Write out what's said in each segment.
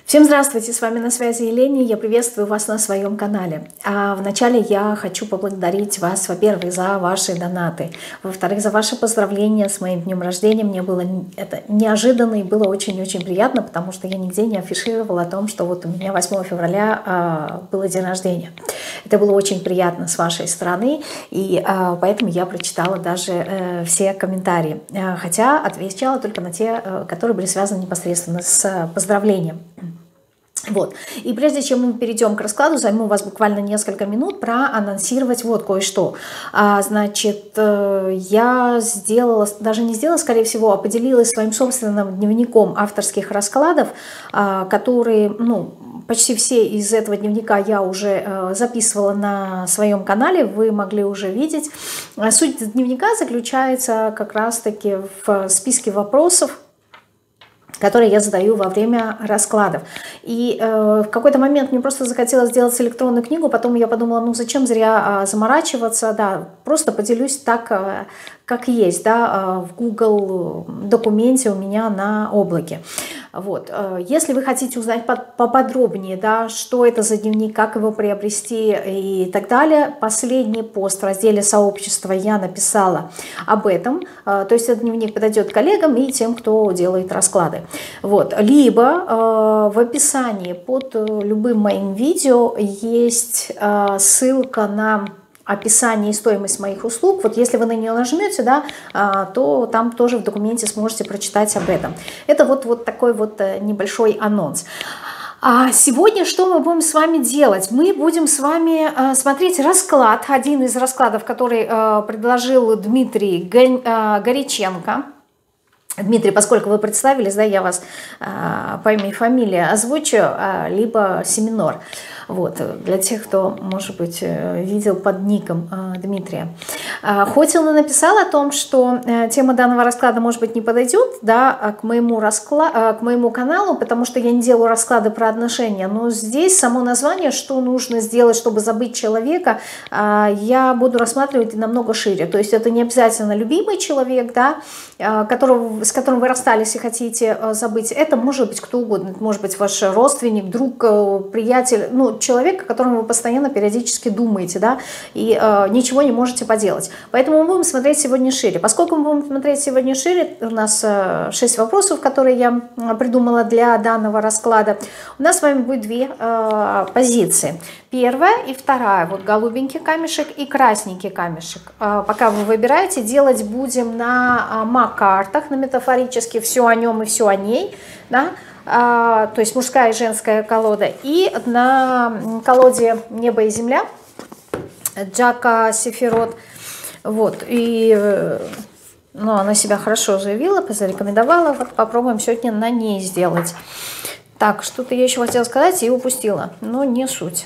Всем здравствуйте, с вами на связи Елена, я приветствую вас на своем канале. Вначале я хочу поблагодарить вас, во-первых, за ваши донаты, во-вторых, за ваши поздравления с моим днем рождения. Мне было это неожиданно и было очень-очень приятно, потому что я нигде не афишировала о том, что вот у меня 8 февраля было день рождения. Это было очень приятно с вашей стороны, и поэтому я прочитала даже все комментарии, хотя отвечала только на те, которые были связаны непосредственно с поздравлением. Вот. И прежде чем мы перейдем к раскладу, займу у вас буквально несколько минут проанонсировать вот кое-что. Значит, я сделала, даже не сделала, скорее всего, а поделилась своим собственным дневником авторских раскладов, которые, почти все из этого дневника я уже записывала на своем канале, вы могли уже видеть. Суть дневника заключается как раз-таки в списке вопросов, которые я задаю во время раскладов. И в какой-то момент мне просто захотелось сделать электронную книгу, потом я подумала, зачем зря заморачиваться, да, просто поделюсь так, как есть, да, в Google документе у меня на облаке. Вот. Если вы хотите узнать поподробнее, да, что это за дневник, как его приобрести и так далее, последний пост в разделе сообщества я написала об этом. То есть этот дневник подойдет коллегам и тем, кто делает расклады. Вот. Либо в описании под любым моим видео есть ссылка на описание и стоимость моих услуг. Вот если вы на нее нажмете, да, то там тоже в документе сможете прочитать об этом. Это вот такой вот небольшой анонс. А сегодня что мы будем с вами делать? Мы будем с вами смотреть расклад, один из раскладов, который предложил Дмитрий Горяченко. Дмитрий, поскольку вы представились, да, я вас по имени и фамилии озвучу, либо Семинор. Вот, для тех, кто, может быть, видел под ником Дмитрия. Хоть он и написал о том, что тема данного расклада, может быть, не подойдет, да, к моему каналу, потому что я не делаю расклады про отношения, но здесь само название, что нужно сделать, чтобы забыть человека, я буду рассматривать намного шире. То есть это не обязательно любимый человек, да, с которым вы расстались и хотите забыть. Это может быть кто угодно. Это может быть ваш родственник, друг, приятель, человек, о котором вы постоянно периодически думаете, да, и ничего не можете поделать. Поэтому мы будем смотреть сегодня шире. Поскольку мы будем смотреть сегодня шире, у нас 6 вопросов, которые я придумала для данного расклада. У нас с вами будет две позиции. Первая и вторая. Вот голубенький камешек и красненький камешек. Пока вы выбираете, делать будем на МА-картах, на метафорически все о нем и все о ней, да, то есть мужская и женская колода, и на колоде «Небо и земля» Джака Сефирот. Вот, и она себя хорошо заявила, зарекомендовала. Вот попробуем сегодня на ней сделать. Так, что-то я еще хотела сказать и упустила, но не суть.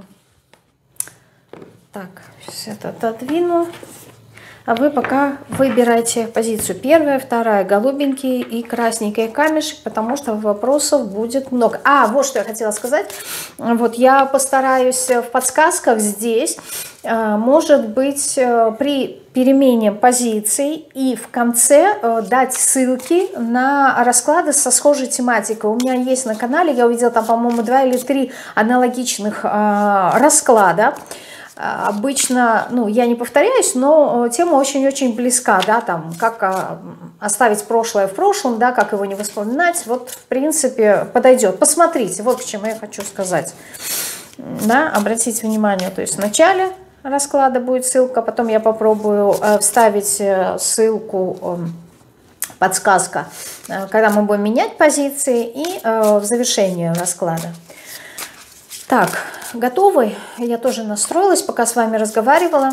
Так, сейчас это отодвину. А вы пока выбирайте позицию. Первая, вторая, голубенький и красненький камешек, потому что вопросов будет много. Вот что я хотела сказать. Вот я постараюсь в подсказках здесь, может быть, при перемене позиций и в конце дать ссылки на расклады со схожей тематикой. У меня есть на канале, я увидела там, по-моему, 2 или 3 аналогичных расклада. Обычно, я не повторяюсь, но тема очень-очень близка, да, там, как оставить прошлое в прошлом, да, как его не вспоминать, вот, в принципе, подойдет. Посмотрите, вот к чему я хочу сказать, да, обратите внимание, то есть в начале расклада будет ссылка, потом я попробую вставить ссылку, подсказка, когда мы будем менять позиции, и в завершении расклада. Так, готовы? Я тоже настроилась, пока с вами разговаривала.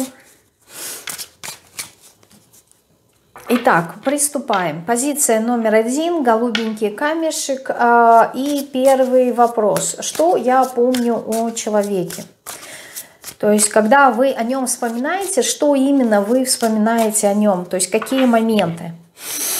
Итак, приступаем. Позиция номер 1, голубенький камешек. И первый вопрос. Что я помню о человеке? То есть, когда вы о нем вспоминаете, что именно вы вспоминаете о нем? То есть, какие моменты?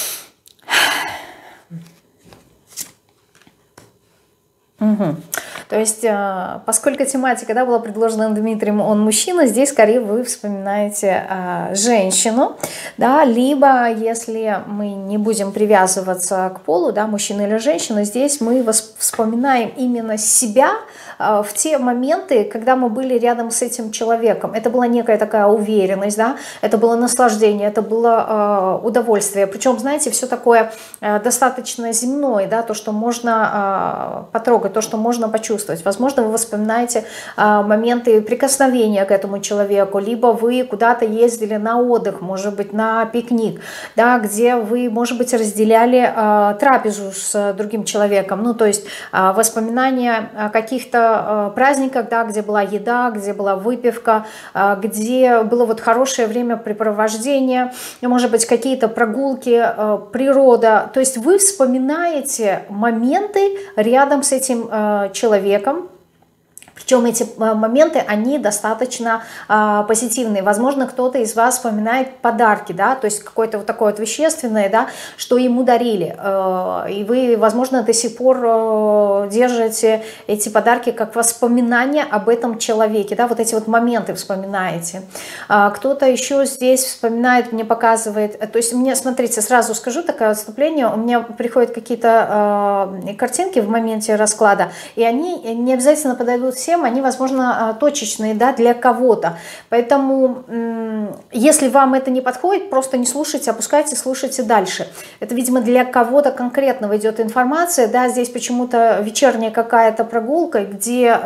Угу. То То есть, поскольку тематика, да, была предложена Дмитрием, он мужчина, здесь скорее вы вспоминаете женщину, да, либо если мы не будем привязываться к полу, да, мужчина или женщина, здесь мы вспоминаем именно себя в те моменты, когда мы были рядом с этим человеком. Это была некая такая уверенность, да, это было наслаждение, это было удовольствие. Причем, знаете, все такое достаточно земное, да, то, что можно потрогать, то, что можно почувствовать. Возможно, вы вспоминаете моменты прикосновения к этому человеку, либо вы куда-то ездили на отдых, может быть, на пикник, да, где вы, может быть, разделяли трапезу с другим человеком. Ну, то есть воспоминания о каких-то праздниках, да, где была еда, где была выпивка, где было вот хорошее времяпрепровождение, может быть, какие-то прогулки, природа. То есть вы вспоминаете моменты рядом с этим человеком. Причем эти моменты, они достаточно позитивные. Возможно, кто-то из вас вспоминает подарки, да, то есть какое-то вот такое вот вещественное, да, что ему дарили. И вы, возможно, до сих пор держите эти подарки как воспоминания об этом человеке, да, вот эти вот моменты вспоминаете. Кто-то еще здесь вспоминает, мне показывает, то есть мне, смотрите, сразу скажу такое отступление, у меня приходят какие-то картинки в моменте расклада, и они не обязательно подойдут всем, они, возможно, точечные, да, для кого-то. Поэтому, если вам это не подходит, просто не слушайте, опускайте, слушайте дальше. Это, видимо, для кого-то конкретного идет информация, да, здесь почему-то вечерняя какая-то прогулка, где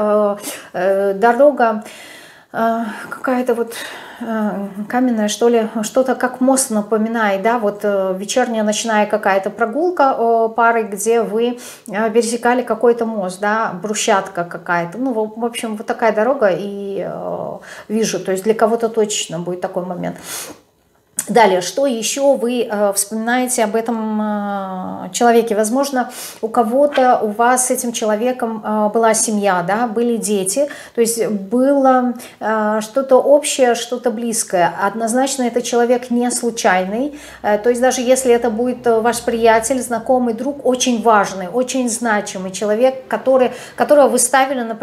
дорога какая-то вот каменная, что ли, что-то как мост напоминает, да, вот вечерняя ночная какая-то прогулка пары, где вы пересекали какой-то мост, да, брусчатка какая-то, ну, в общем, вот такая дорога, и вижу, то есть для кого-то точно будет такой момент. Далее, что еще вы вспоминаете об этом человеке? Возможно, у кого-то, у вас с этим человеком была семья, да, были дети, то есть было что-то общее, что-то близкое. Однозначно, это человек не случайный, то есть даже если это будет ваш приятель, знакомый, друг, очень важный, очень значимый человек, которого вы ставили на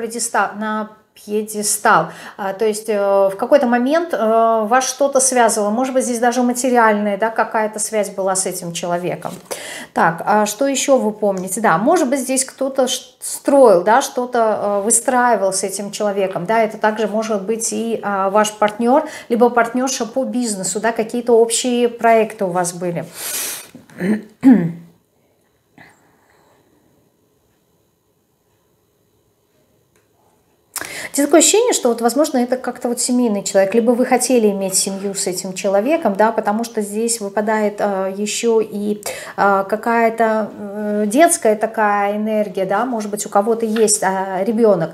пьедестал. То есть в какой-то момент вас что-то связывало, может быть, здесь даже материальная, да, какая-то связь была с этим человеком. Так, а что еще вы помните? Да, может быть, здесь кто-то строил, да, что-то выстраивал с этим человеком, да, это также может быть и ваш партнер, либо партнерша по бизнесу, да, какие-то общие проекты у вас были. Здесь такое ощущение, что вот, возможно, это как-то вот семейный человек, либо вы хотели иметь семью с этим человеком, да, потому что здесь выпадает еще и какая-то детская такая энергия, да, может быть, у кого-то есть ребенок.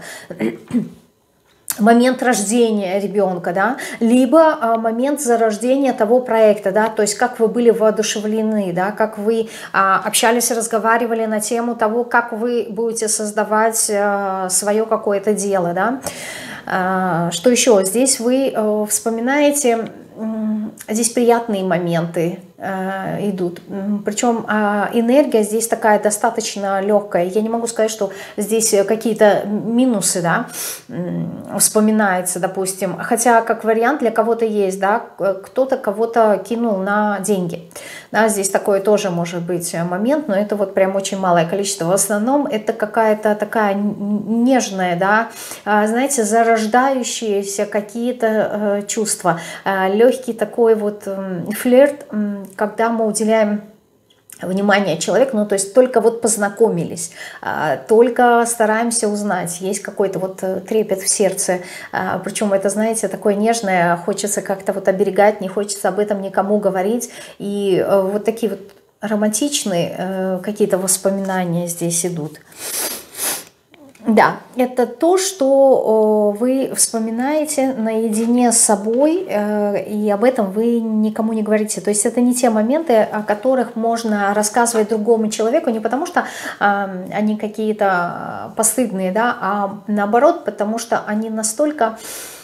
Момент рождения ребенка, да, либо момент зарождения того проекта, да, то есть как вы были воодушевлены, да, как вы общались, разговаривали на тему того, как вы будете создавать свое какое-то дело, да. Что еще? Здесь вы вспоминаете, здесь приятные моменты идут, причем энергия здесь такая достаточно легкая. Я не могу сказать, что здесь какие-то минусы, да, вспоминается, допустим, хотя как вариант для кого-то есть, да, кто-то кого-то кинул на деньги, да, здесь такой тоже может быть момент, но это вот прям очень малое количество. В основном это какая-то такая нежная, да, знаете, зарождающиеся какие-то чувства, легкий такой вот флирт, когда мы уделяем внимание человеку, ну то есть только вот познакомились, только стараемся узнать, есть какой-то вот трепет в сердце, причем это, знаете, такое нежное, хочется как-то вот оберегать, не хочется об этом никому говорить, и вот такие вот романтичные какие-то воспоминания здесь идут. Да, это то, что вы вспоминаете наедине с собой, и об этом вы никому не говорите. То есть это не те моменты, о которых можно рассказывать другому человеку, не потому что они какие-то постыдные, да, а наоборот, потому что они настолько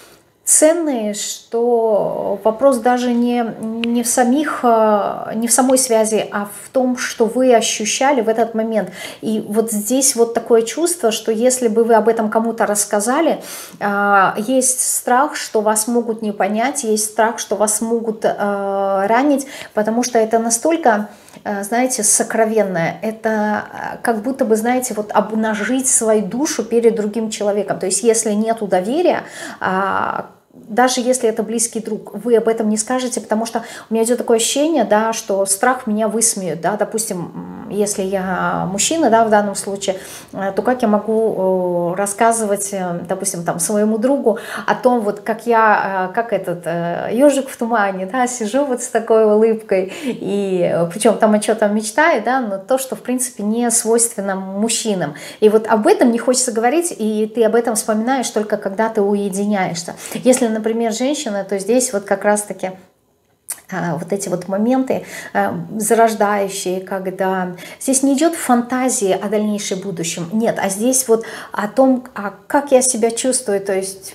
ценные, что вопрос даже не в самих, не в самой связи, а в том, что вы ощущали в этот момент. И вот здесь вот такое чувство, что если бы вы об этом кому-то рассказали, есть страх, что вас могут не понять, есть страх, что вас могут ранить, потому что это настолько, знаете, сокровенное. Это как будто бы, знаете, вот обнажить свою душу перед другим человеком. То есть если нету доверия, даже если это близкий друг, вы об этом не скажете, потому что у меня идет такое ощущение, да, что страх меня высмеют, да, допустим, если я мужчина, да, в данном случае, то как я могу рассказывать, допустим, там, своему другу о том, вот как я, как этот ежик в тумане, да, сижу вот с такой улыбкой, и причем там о чем-то мечтаю, да, но то, что, в принципе, не свойственно мужчинам. И вот об этом не хочется говорить, и ты об этом вспоминаешь только когда ты уединяешься. Если, например, женщина, то здесь вот как раз-таки вот эти вот моменты зарождающие, когда здесь не идет фантазии о дальнейшем будущем, нет, а здесь вот о том, как я себя чувствую, то есть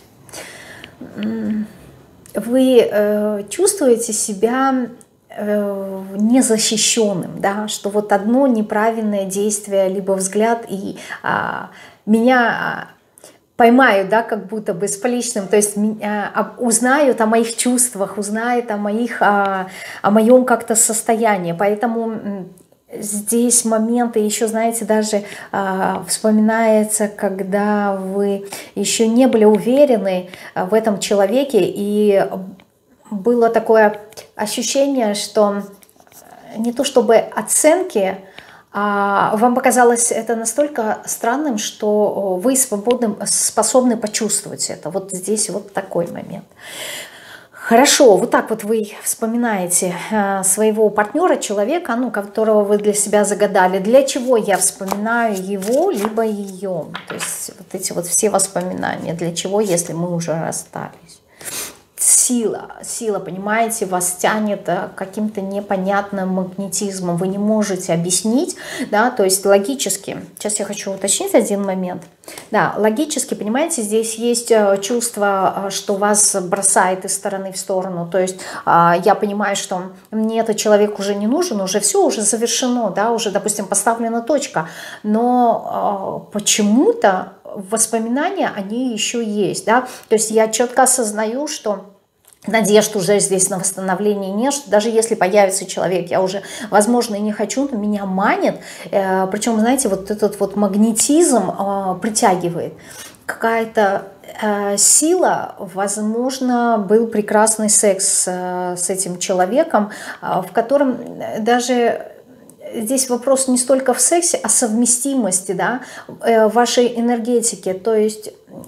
вы чувствуете себя незащищенным, да, что вот одно неправильное действие, либо взгляд, и меня поймают, да, как будто бы с поличным, то есть узнают о моих чувствах, узнают о моем как-то состоянии, поэтому здесь моменты еще, знаете, даже вспоминается, когда вы еще не были уверены в этом человеке, и было такое ощущение, что не то чтобы оценки, вам показалось это настолько странным, что вы способны почувствовать это. Вот здесь вот такой момент. Хорошо, вот так вот вы вспоминаете своего партнера, человека, ну, которого вы для себя загадали. Для чего я вспоминаю его, либо ее? То есть вот эти вот все воспоминания. Для чего, если мы уже расстались? Сила, понимаете, вас тянет каким-то непонятным магнетизмом, вы не можете объяснить, да, то есть логически, сейчас я хочу уточнить один момент, да, логически, понимаете, здесь есть чувство, что вас бросает из стороны в сторону, то есть я понимаю, что мне этот человек уже не нужен, уже все, уже завершено, да, уже, допустим, поставлена точка, но почему-то воспоминания, они еще есть, да, то есть я четко осознаю, что надежд уже здесь на восстановление нет, что даже если появится человек, я уже, возможно, и не хочу, но меня манит, причем, знаете, вот этот вот магнетизм притягивает, какая-то сила, возможно, был прекрасный секс с этим человеком, в котором даже здесь вопрос не столько в сексе, а совместимости, да, вашей энергетики, то есть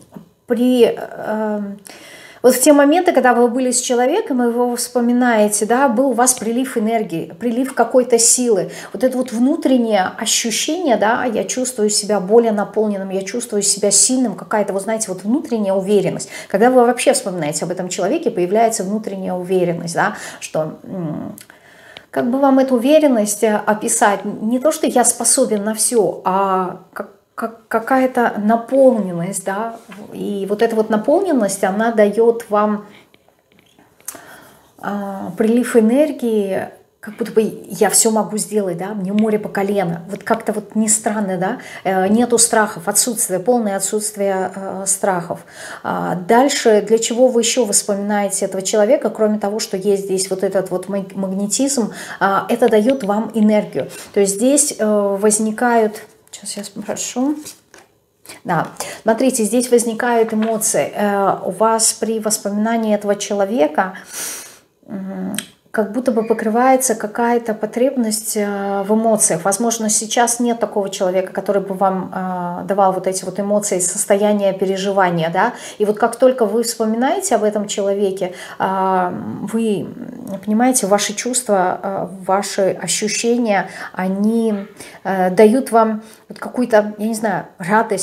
вот в те моменты, когда вы были с человеком, и вы его вспоминаете, да, был у вас прилив энергии, прилив какой-то силы. Вот это вот внутреннее ощущение, да, я чувствую себя более наполненным, я чувствую себя сильным, какая-то, вот знаете, вот внутренняя уверенность. Когда вы вообще вспоминаете об этом человеке, появляется внутренняя уверенность, да, что... Как бы вам эту уверенность описать? Не то, что я способен на все, а какая-то наполненность, да, и вот эта вот наполненность, она дает вам прилив энергии, как будто бы я все могу сделать, да, мне море по колено. Вот как-то вот не странно, да, нету страхов, полное отсутствие страхов. Дальше, для чего вы еще вспоминаете этого человека, кроме того, что есть здесь вот этот вот магнетизм, это дает вам энергию. То есть здесь возникают, сейчас я спрошу, да, смотрите, здесь возникают эмоции. У вас при воспоминании этого человека как будто бы покрывается какая-то потребность в эмоциях. Возможно, сейчас нет такого человека, который бы вам давал вот эти вот эмоции, состояние переживания, да, и вот как только вы вспоминаете об этом человеке, вы понимаете, ваши чувства, ваши ощущения, они дают вам вот какую-то, я не знаю, радость,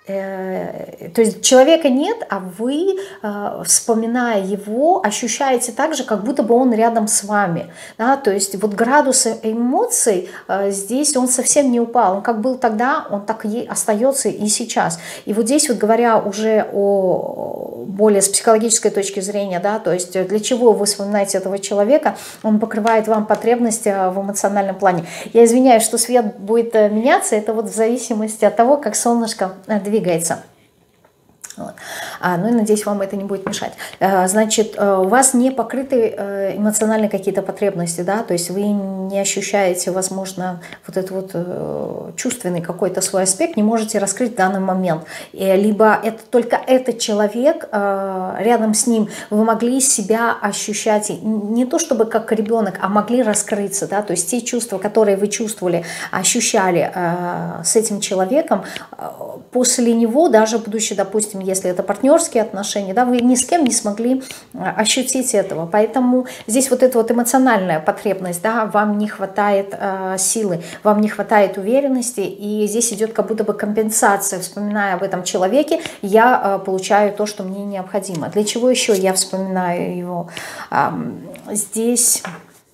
То есть человека нет, а вы, вспоминая его, ощущаете так же, как будто бы он рядом с вами. Да? То есть вот градус эмоций здесь он совсем не упал. Он как был тогда, он так и остается и сейчас. И вот здесь вот говоря уже о более с психологической точки зрения, да, то есть для чего вы вспоминаете этого человека, он покрывает вам потребности в эмоциональном плане. Я извиняюсь, что свет будет меняться, это вот в зависимости от того, как солнышко двигается. Вот. Ну и надеюсь, вам это не будет мешать. Значит, у вас не покрыты эмоциональные какие-то потребности, да, то есть вы не ощущаете, возможно, вот этот вот чувственный какой-то свой аспект, не можете раскрыть в данный момент. Либо это только этот человек, рядом с ним вы могли себя ощущать не то чтобы как ребенок, а могли раскрыться, да, то есть те чувства, которые вы чувствовали, ощущали с этим человеком, после него, даже будучи, допустим, если это партнерские отношения, да, вы ни с кем не смогли ощутить этого. Поэтому здесь вот эта вот эмоциональная потребность, да, вам не хватает силы, вам не хватает уверенности, и здесь идет как будто бы компенсация. Вспоминая об этом человеке, я получаю то, что мне необходимо. Для чего еще я вспоминаю его? Здесь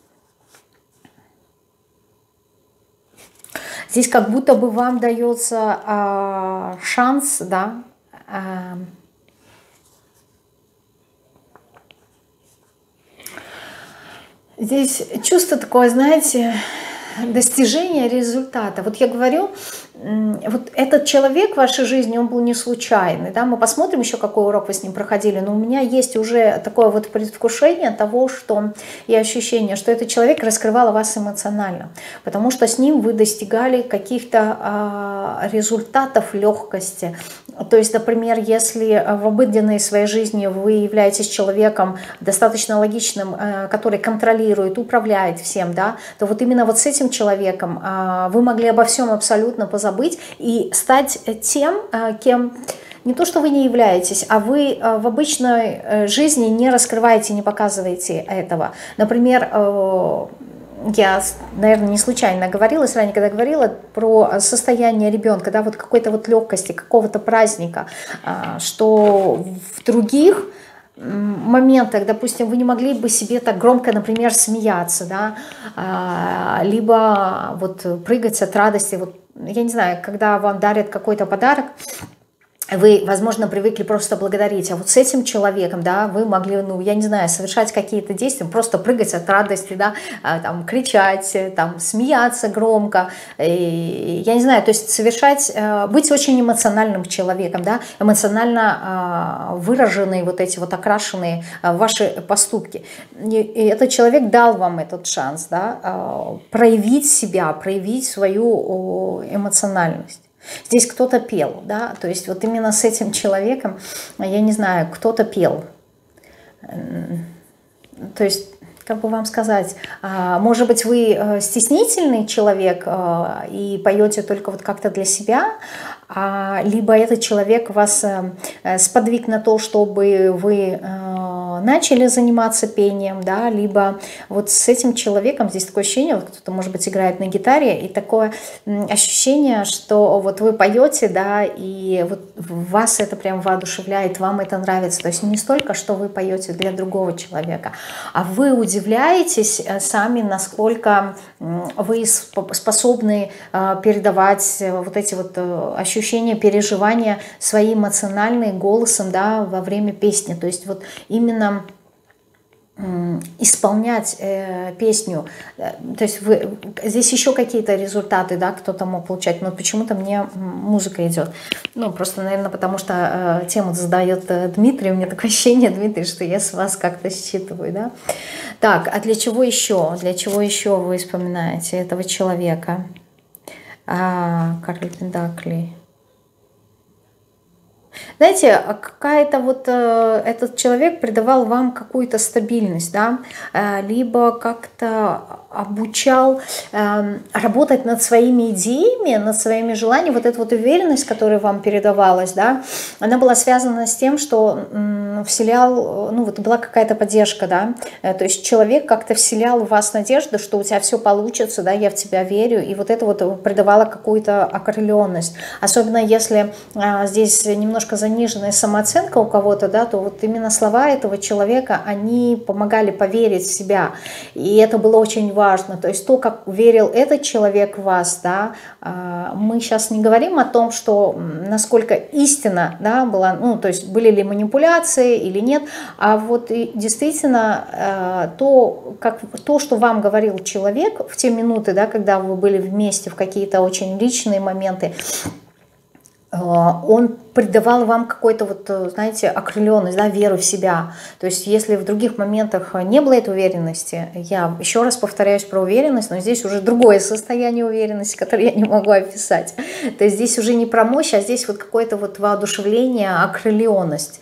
как будто бы вам дается шанс, да, здесь чувство такое, знаете, достижения результата. Вот я говорю, вот этот человек в вашей жизни, он был не случайный, да, мы посмотрим еще, какой урок вы с ним проходили, но у меня есть уже такое вот предвкушение того, что и ощущение, что этот человек раскрывал вас эмоционально, потому что с ним вы достигали каких-то результатов легкости. То есть, например, если в обыденной своей жизни вы являетесь человеком достаточно логичным, который контролирует, управляет всем, да, то вот именно вот с этим человеком вы могли обо всем абсолютно позабыть и стать тем, кем не то, что вы не являетесь, а вы в обычной жизни не раскрываете, не показываете этого. Например, я, наверное, не случайно говорила, ранее, когда говорила про состояние ребенка, да, вот какой-то вот легкости, какого-то праздника, что в других моментах, допустим, вы не могли бы себе так громко, например, смеяться, да, либо вот прыгать от радости, вот, я не знаю, когда вам дарят какой-то подарок, вы, возможно, привыкли просто благодарить, а вот с этим человеком, да, вы могли, ну, я не знаю, совершать какие-то действия, просто прыгать от радости, да, там, кричать, там, смеяться громко, и, я не знаю, то есть совершать, быть очень эмоциональным человеком, да, эмоционально выраженные вот эти вот окрашенные ваши поступки. И этот человек дал вам этот шанс, да, проявить себя, проявить свою эмоциональность. Здесь кто-то пел, да, то есть вот именно с этим человеком, я не знаю, кто-то пел. То есть, как бы вам сказать, может быть, вы стеснительный человек и поете только вот как-то для себя, либо этот человек вас сподвиг на то, чтобы вы начали заниматься пением, да, либо вот с этим человеком, здесь такое ощущение, вот кто-то, может быть, играет на гитаре, и такое ощущение, что вот вы поете, да, и вот вас это прям воодушевляет, вам это нравится, то есть не столько, что вы поете для другого человека, а вы удивляетесь сами, насколько вы способны передавать вот эти вот ощущения, переживания свои эмоциональные голосом, да, во время песни, то есть вот именно исполнять песню, то есть здесь еще какие-то результаты, да, кто-то мог получать, но почему-то мне музыка идет, ну, просто, наверное, потому что тему задает Дмитрий, у меня такое ощущение, Дмитрий, что я с вас как-то считываю, да. Так, а для чего еще вы вспоминаете этого человека? Король Пентаклей. Знаете, какая-то вот этот человек придавал вам какую-то стабильность, да, либо как-то обучал работать над своими идеями, над своими желаниями. Вот эта вот уверенность, которая вам передавалась, да, она была связана с тем, что вселял, ну вот была какая-то поддержка, да, то есть человек как-то вселял в вас надежду, что у тебя все получится, да, я в тебя верю, и вот это вот придавало какую-то окрыленность. Особенно если здесь немножко заниженная самооценка у кого-то, да, то вот именно слова этого человека, они помогали поверить в себя, и это было очень важно. То есть то, как верил этот человек в вас, да, мы сейчас не говорим о том, что насколько истина, да, была, ну, то есть были ли манипуляции или нет, а вот и действительно то, что вам говорил человек в те минуты, да, когда вы были вместе в какие-то очень личные моменты, он придавал вам какой-то вот, знаете, окрыленность, да, веру в себя. То есть если в других моментах не было этой уверенности, я еще раз повторяюсь про уверенность, но здесь уже другое состояние уверенности, которое я не могу описать. То есть здесь уже не про мощь, а здесь вот какое-то вот воодушевление, окрыленность,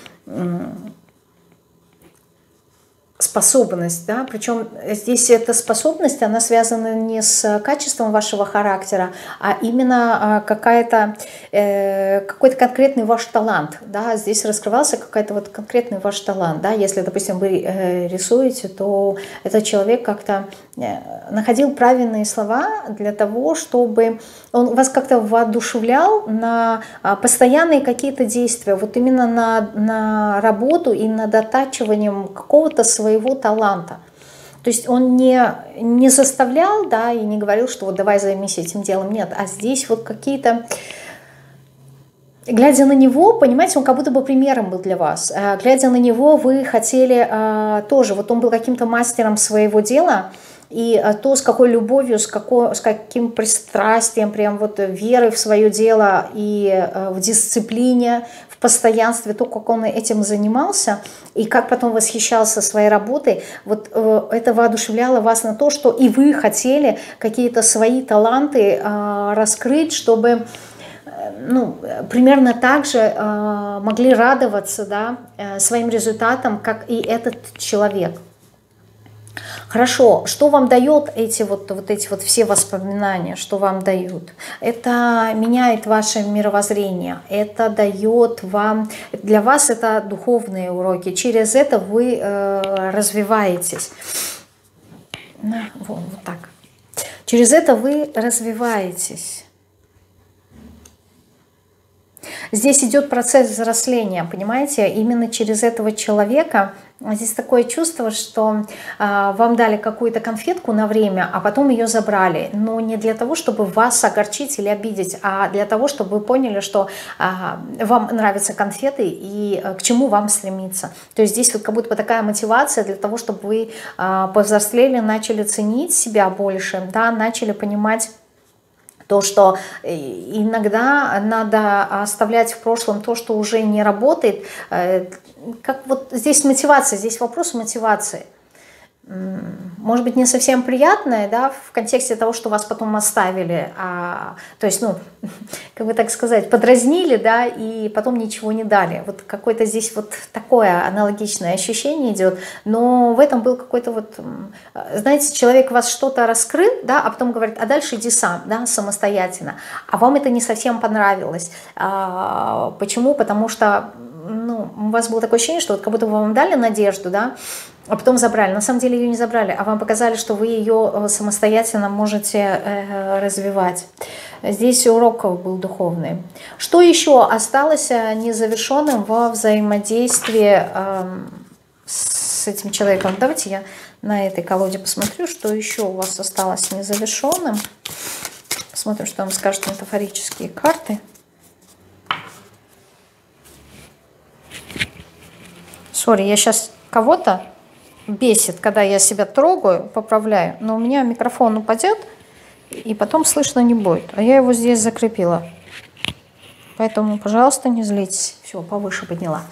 способность, да, причем здесь эта способность, она связана не с качеством вашего характера, а именно какой-то конкретный ваш талант, да, здесь раскрывался какой-то вот конкретный ваш талант, да, если, допустим, вы рисуете, то этот человек как-то находил правильные слова для того, чтобы он вас как-то воодушевлял на постоянные какие-то действия, вот именно на работу и над оттачиванием какого-то своего таланта. То есть он не заставлял, да, и не говорил, что вот давай займись этим делом, нет, а здесь вот какие-то... Глядя на него, понимаете, он как будто бы примером был для вас. Глядя на него, вы хотели тоже, вот он был каким-то мастером своего дела, и то, с какой любовью, с каким пристрастием, прям вот верой в свое дело и в дисциплине, в постоянстве, то, как он этим занимался, и как потом восхищался своей работой, вот это воодушевляло вас на то, что и вы хотели какие-то свои таланты раскрыть, чтобы... Ну, примерно так же могли радоваться, да, своим результатам, как и этот человек. Хорошо, что вам дает эти вот все воспоминания, что вам дают? Это меняет ваше мировоззрение, это дает вам, для вас это духовные уроки, через это вы развиваетесь. Вот так. Через это вы развиваетесь. Здесь идет процесс взросления, понимаете, именно через этого человека. Здесь такое чувство, что вам дали какую-то конфетку на время, а потом ее забрали. Но не для того, чтобы вас огорчить или обидеть, а для того, чтобы вы поняли, что вам нравятся конфеты и к чему вам стремиться. То есть здесь вот как будто бы такая мотивация для того, чтобы вы повзрослели, начали ценить себя больше, да, начали понимать, то, что иногда надо оставлять в прошлом то, что уже не работает. Как вот здесь мотивация, здесь вопрос мотивации. Может быть, не совсем приятное, да, в контексте того, что вас потом оставили, то есть, ну, как бы так сказать, подразнили, да, и потом ничего не дали. Вот какое-то здесь вот такое аналогичное ощущение идет, но в этом был какой-то вот, знаете, человек вас что-то раскрыл, да, а потом говорит, а дальше иди сам, да, самостоятельно, а вам это не совсем понравилось. Почему? Потому что, ну, у вас было такое ощущение, что вот как будто бы вам дали надежду, да, а потом забрали. На самом деле ее не забрали, а вам показали, что вы ее самостоятельно можете развивать. Здесь урок был духовный. Что еще осталось незавершенным во взаимодействии с этим человеком? Давайте я на этой колоде посмотрю, что еще у вас осталось незавершенным. Посмотрим, что нам скажут метафорические карты. Сори, я сейчас кого-то бесит, когда я себя трогаю, поправляю, но у меня микрофон упадет, и потом слышно не будет. А я его здесь закрепила. Поэтому, пожалуйста, не злитесь. Все, повыше подняла.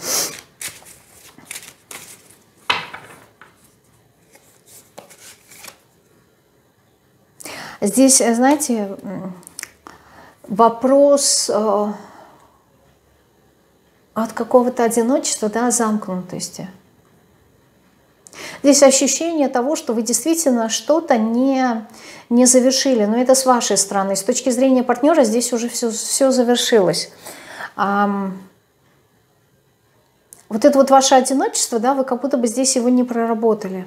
Здесь, знаете, вопрос от какого-то одиночества, да, замкнутости. Здесь ощущение того, что вы действительно что-то не завершили, но это с вашей стороны. С точки зрения партнера здесь уже все завершилось. Вот это вот ваше одиночество, да, вы как будто бы здесь его не проработали.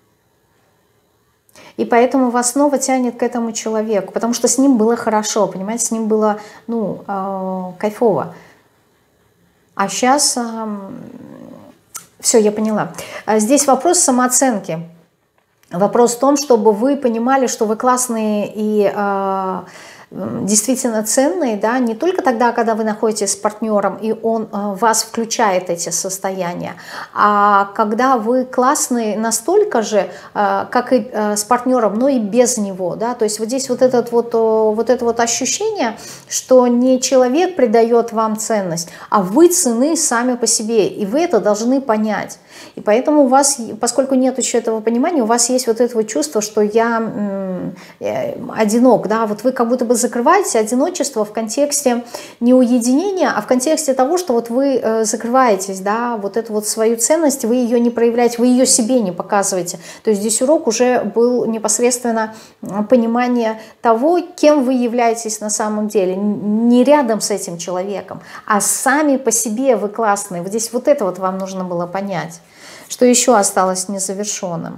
И поэтому вас снова тянет к этому человеку, потому что с ним было хорошо, понимаете, с ним было, ну, кайфово. А сейчас, все, я поняла. Здесь вопрос самооценки. Вопрос в том, чтобы вы понимали, что вы классные и действительно ценные, да, не только тогда, когда вы находитесь с партнером, и он вас включает эти состояния, а когда вы классные настолько же, как и с партнером, но и без него, да, то есть вот здесь вот это вот ощущение, что не человек придает вам ценность, а вы ценны сами по себе, и вы это должны понять. И поэтому у вас, поскольку нет еще этого понимания, у вас есть вот это вот чувство, что я одинок, да, вот вы как будто бы закрываете одиночество в контексте не уединения, а в контексте того, что вот вы закрываетесь, да, вот эту вот свою ценность, вы ее не проявляете, вы ее себе не показываете. То есть здесь урок уже был непосредственно понимание того, кем вы являетесь на самом деле, не рядом с этим человеком, а сами по себе вы классные. Вот здесь вот это вот вам нужно было понять. Что еще осталось незавершенным?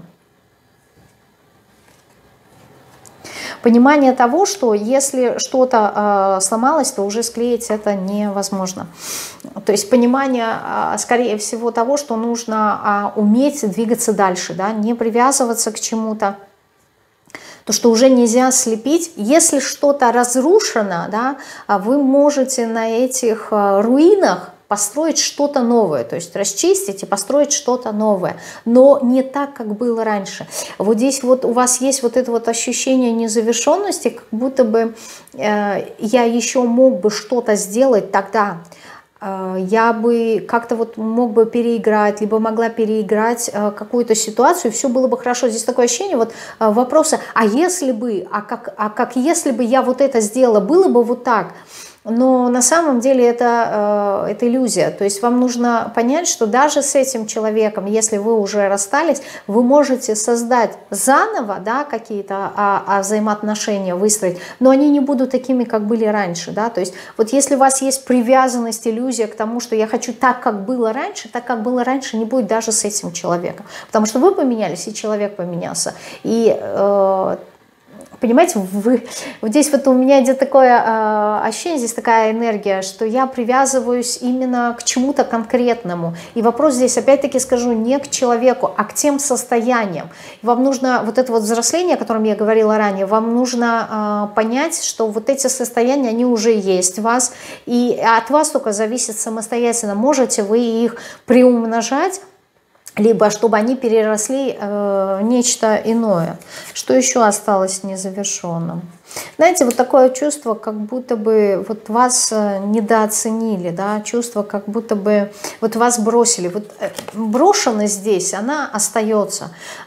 Понимание того, что если что-то сломалось, то уже склеить это невозможно. То есть понимание, скорее всего, того, что нужно уметь двигаться дальше, да, не привязываться к чему-то. То, что уже нельзя слепить. Если что-то разрушено, да, вы можете на этих руинах построить что-то новое, то есть расчистить и построить что-то новое, но не так, как было раньше. Вот здесь вот у вас есть вот это вот ощущение незавершенности, как будто бы я еще мог бы что-то сделать тогда, я бы как-то вот мог бы переиграть, либо могла переиграть какую-то ситуацию, и все было бы хорошо. Здесь такое ощущение вот вопроса, а если бы, как если бы я вот это сделала, было бы вот так. Но на самом деле это иллюзия. То есть вам нужно понять, что даже с этим человеком, если вы уже расстались, вы можете создать заново, да, какие-то взаимоотношения выстроить, но они не будут такими, как были раньше. Да? То есть вот если у вас есть привязанность, иллюзия к тому, что я хочу так, как было раньше, не будет даже с этим человеком. Потому что вы поменялись, и человек поменялся. И понимаете, вот здесь вот у меня идет такое ощущение, здесь такая энергия, что я привязываюсь именно к чему-то конкретному. И вопрос здесь, опять-таки скажу, не к человеку, а к тем состояниям. Вам нужно вот это вот взросление, о котором я говорила ранее, вам нужно понять, что вот эти состояния, они уже есть в вас, и от вас только зависит самостоятельно, можете вы их приумножать, либо чтобы они переросли нечто иное. Что еще осталось незавершенным? Знаете, вот такое чувство, как будто бы вот вас недооценили, да, чувство, как будто бы вот вас бросили. Вот брошенность здесь, она остается.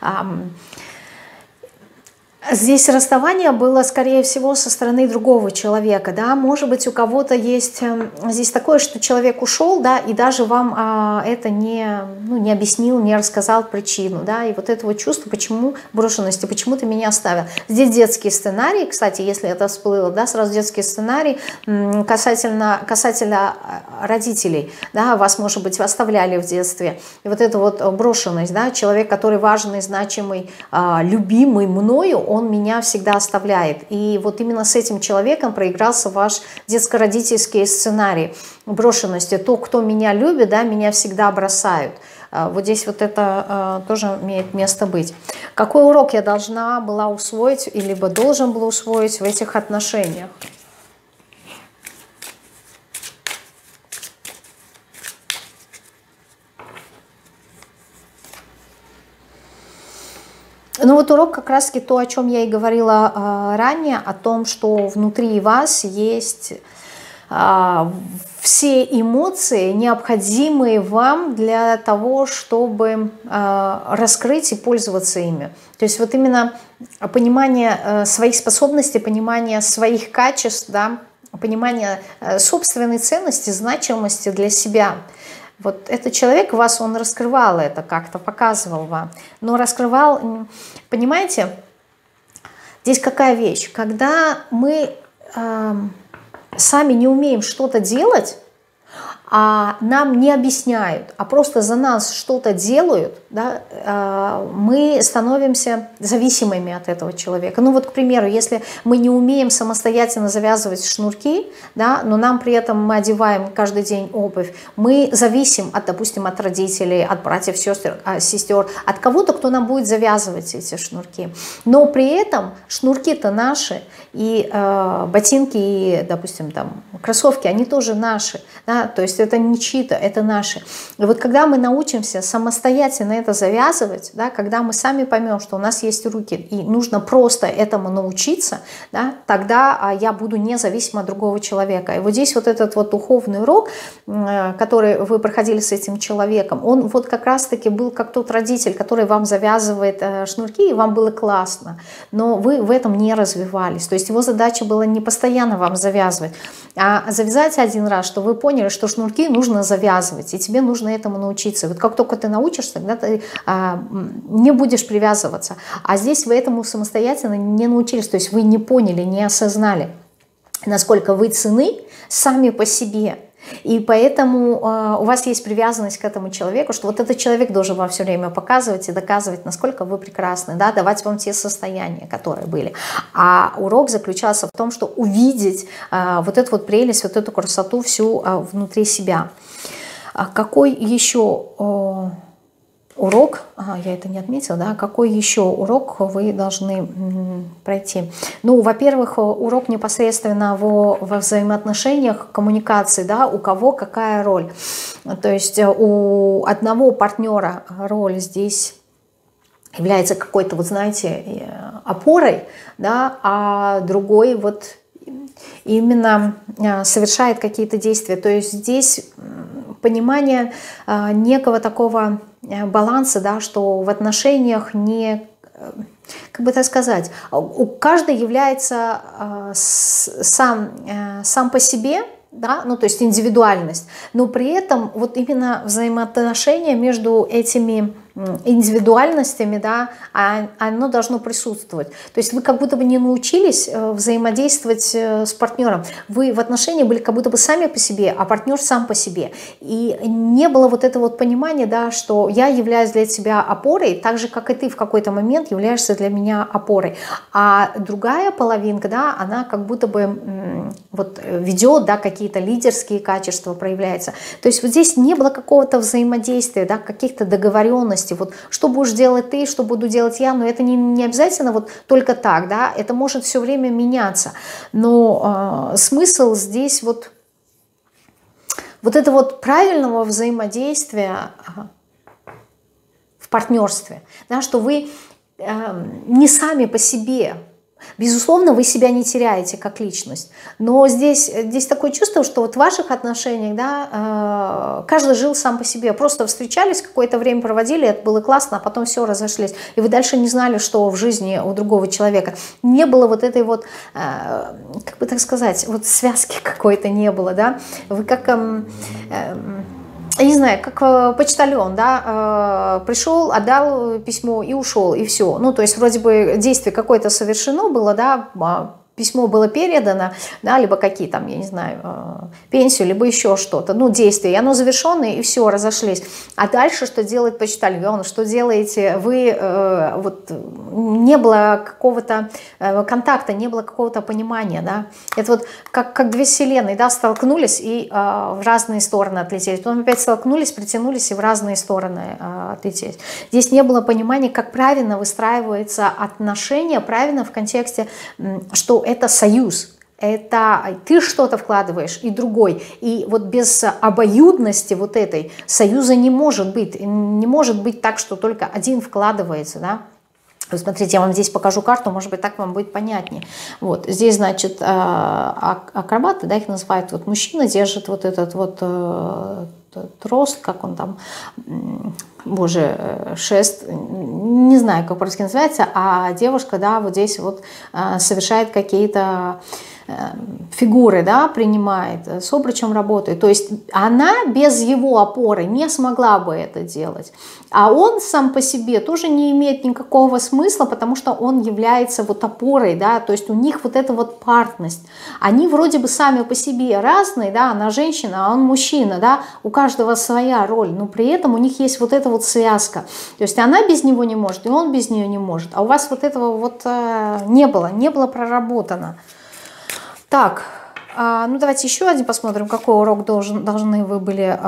Здесь расставание было, скорее всего, со стороны другого человека, да, может быть, у кого-то есть здесь такое, что человек ушел, да, и даже вам это не объяснил, не рассказал причину, да, и вот это вот чувство, почему брошенности, почему ты меня оставил. Здесь детский сценарий, кстати, если это всплыло, да, сразу детский сценарий касательно родителей, да, вас, может быть, оставляли в детстве, и вот эта вот брошенность, да, человек, который важный, значимый, любимый мною, он меня всегда оставляет. И вот именно с этим человеком проигрался ваш детско-родительский сценарий брошенности. То, кто меня любит, да, меня всегда бросают. Вот здесь вот это тоже имеет место быть. Какой урок я должна была усвоить, либо должен был усвоить в этих отношениях? Ну вот урок как раз-таки то, о чем я и говорила ранее, о том, что внутри вас есть все эмоции, необходимые вам для того, чтобы раскрыть и пользоваться ими. То есть вот именно понимание своих способностей, понимание своих качеств, да, понимание собственной ценности, значимости для себя. Вот этот человек вас, он раскрывал это как-то, показывал вам. Но раскрывал, понимаете, здесь какая вещь? Когда мы сами не умеем что-то делать, а нам не объясняют, а просто за нас что-то делают, да, мы становимся зависимыми от этого человека. Ну вот, к примеру, если мы не умеем самостоятельно завязывать шнурки, да, но нам при этом мы одеваем каждый день обувь, мы зависим, от, допустим, от родителей, от братьев, сестер, от кого-то, кто нам будет завязывать эти шнурки. Но при этом шнурки-то наши, и ботинки, и, допустим, там, кроссовки, они тоже наши, да, то есть это не чьи-то, это наши. И вот когда мы научимся самостоятельно это завязывать, да, когда мы сами поймем, что у нас есть руки, и нужно просто этому научиться, да, тогда я буду независима от другого человека. И вот здесь вот этот вот духовный урок, который вы проходили с этим человеком, он вот как раз-таки был как тот родитель, который вам завязывает шнурки, и вам было классно, но вы в этом не развивались. То есть его задача была не постоянно вам завязывать, а завязать один раз, что вы поняли, что шнурки нужно завязывать, и тебе нужно этому научиться. Вот как только ты научишься, тогда ты не будешь привязываться. А здесь вы этому самостоятельно не научились, то есть вы не поняли, не осознали, насколько вы ценны сами по себе. И поэтому у вас есть привязанность к этому человеку, что вот этот человек должен вам все время показывать и доказывать, насколько вы прекрасны, да, давать вам те состояния, которые были. А урок заключался в том, что увидеть вот эту вот прелесть, вот эту красоту всю внутри себя. Какой еще урок, я это не отметила, да, какой еще урок вы должны пройти? Ну, во-первых, урок непосредственно во взаимоотношениях, коммуникации, да, у кого какая роль. То есть у одного партнера роль здесь является какой-то, вот знаете, опорой, да, а другой вот именно совершает какие-то действия. То есть здесь понимание некого такого баланса, да, что в отношениях не, как бы так сказать, у каждого является сам по себе, да, ну то есть индивидуальность, но при этом вот именно взаимоотношения между этими индивидуальностями, да, оно должно присутствовать. То есть вы как будто бы не научились взаимодействовать с партнером. Вы в отношении были как будто бы сами по себе, а партнер сам по себе. И не было вот этого вот понимания, да, что я являюсь для тебя опорой, так же, как и ты в какой-то момент являешься для меня опорой. А другая половинка, да, она как будто бы вот ведет, да, какие-то лидерские качества проявляются. То есть вот здесь не было какого-то взаимодействия, да, каких-то договоренностей. Вот что будешь делать ты, что буду делать я, но это не обязательно вот только так, да, это может все время меняться. Но смысл здесь вот это вот правильного взаимодействия в партнерстве, да, что вы не сами по себе. Безусловно, вы себя не теряете как личность, но здесь такое чувство, что вот в ваших отношениях, да, каждый жил сам по себе, просто встречались, какое-то время проводили, это было классно, а потом все, разошлись, и вы дальше не знали, что в жизни у другого человека. Не было вот этой вот, как бы так сказать, вот связки какой-то не было, да, вы как... я не знаю, как почтальон, да, пришел, отдал письмо и ушел, и все. Ну, то есть вроде бы действие какое-то совершено было, да, письмо было передано, да, либо какие там, я не знаю, пенсию, либо еще что-то, ну, действие, и оно завершенное, и все, разошлись. А дальше что делает почтальон, что делаете вы, вот не было какого-то контакта, не было какого-то понимания, да, это вот как две вселенные, да, столкнулись и в разные стороны отлетели, потом опять столкнулись, притянулись и в разные стороны отлетели. Здесь не было понимания, как правильно выстраиваются отношения, правильно в контексте, что это союз, это ты что-то вкладываешь и другой. И вот без обоюдности вот этой союза не может быть. Не может быть так, что только один вкладывается, да. Вот смотрите, я вам здесь покажу карту, может быть, так вам будет понятнее. Вот здесь, значит, акробаты, да, их называют. Вот мужчина держит вот этот вот трос, как он там, боже, шест, не знаю, как по-русски называется, а девушка, да, вот здесь вот совершает какие-то фигуры, да, принимает, с обручем работает. То есть она без его опоры не смогла бы это делать. А он сам по себе тоже не имеет никакого смысла, потому что он является вот опорой, да, то есть у них вот эта вот парность. Они вроде бы сами по себе разные, да, она женщина, а он мужчина, да, у каждого своя роль, но при этом у них есть вот эта вот связка. То есть она без него не может, и он без нее не может. А у вас вот этого вот не было проработано. Так, ну давайте еще один посмотрим, какой урок должны вы были.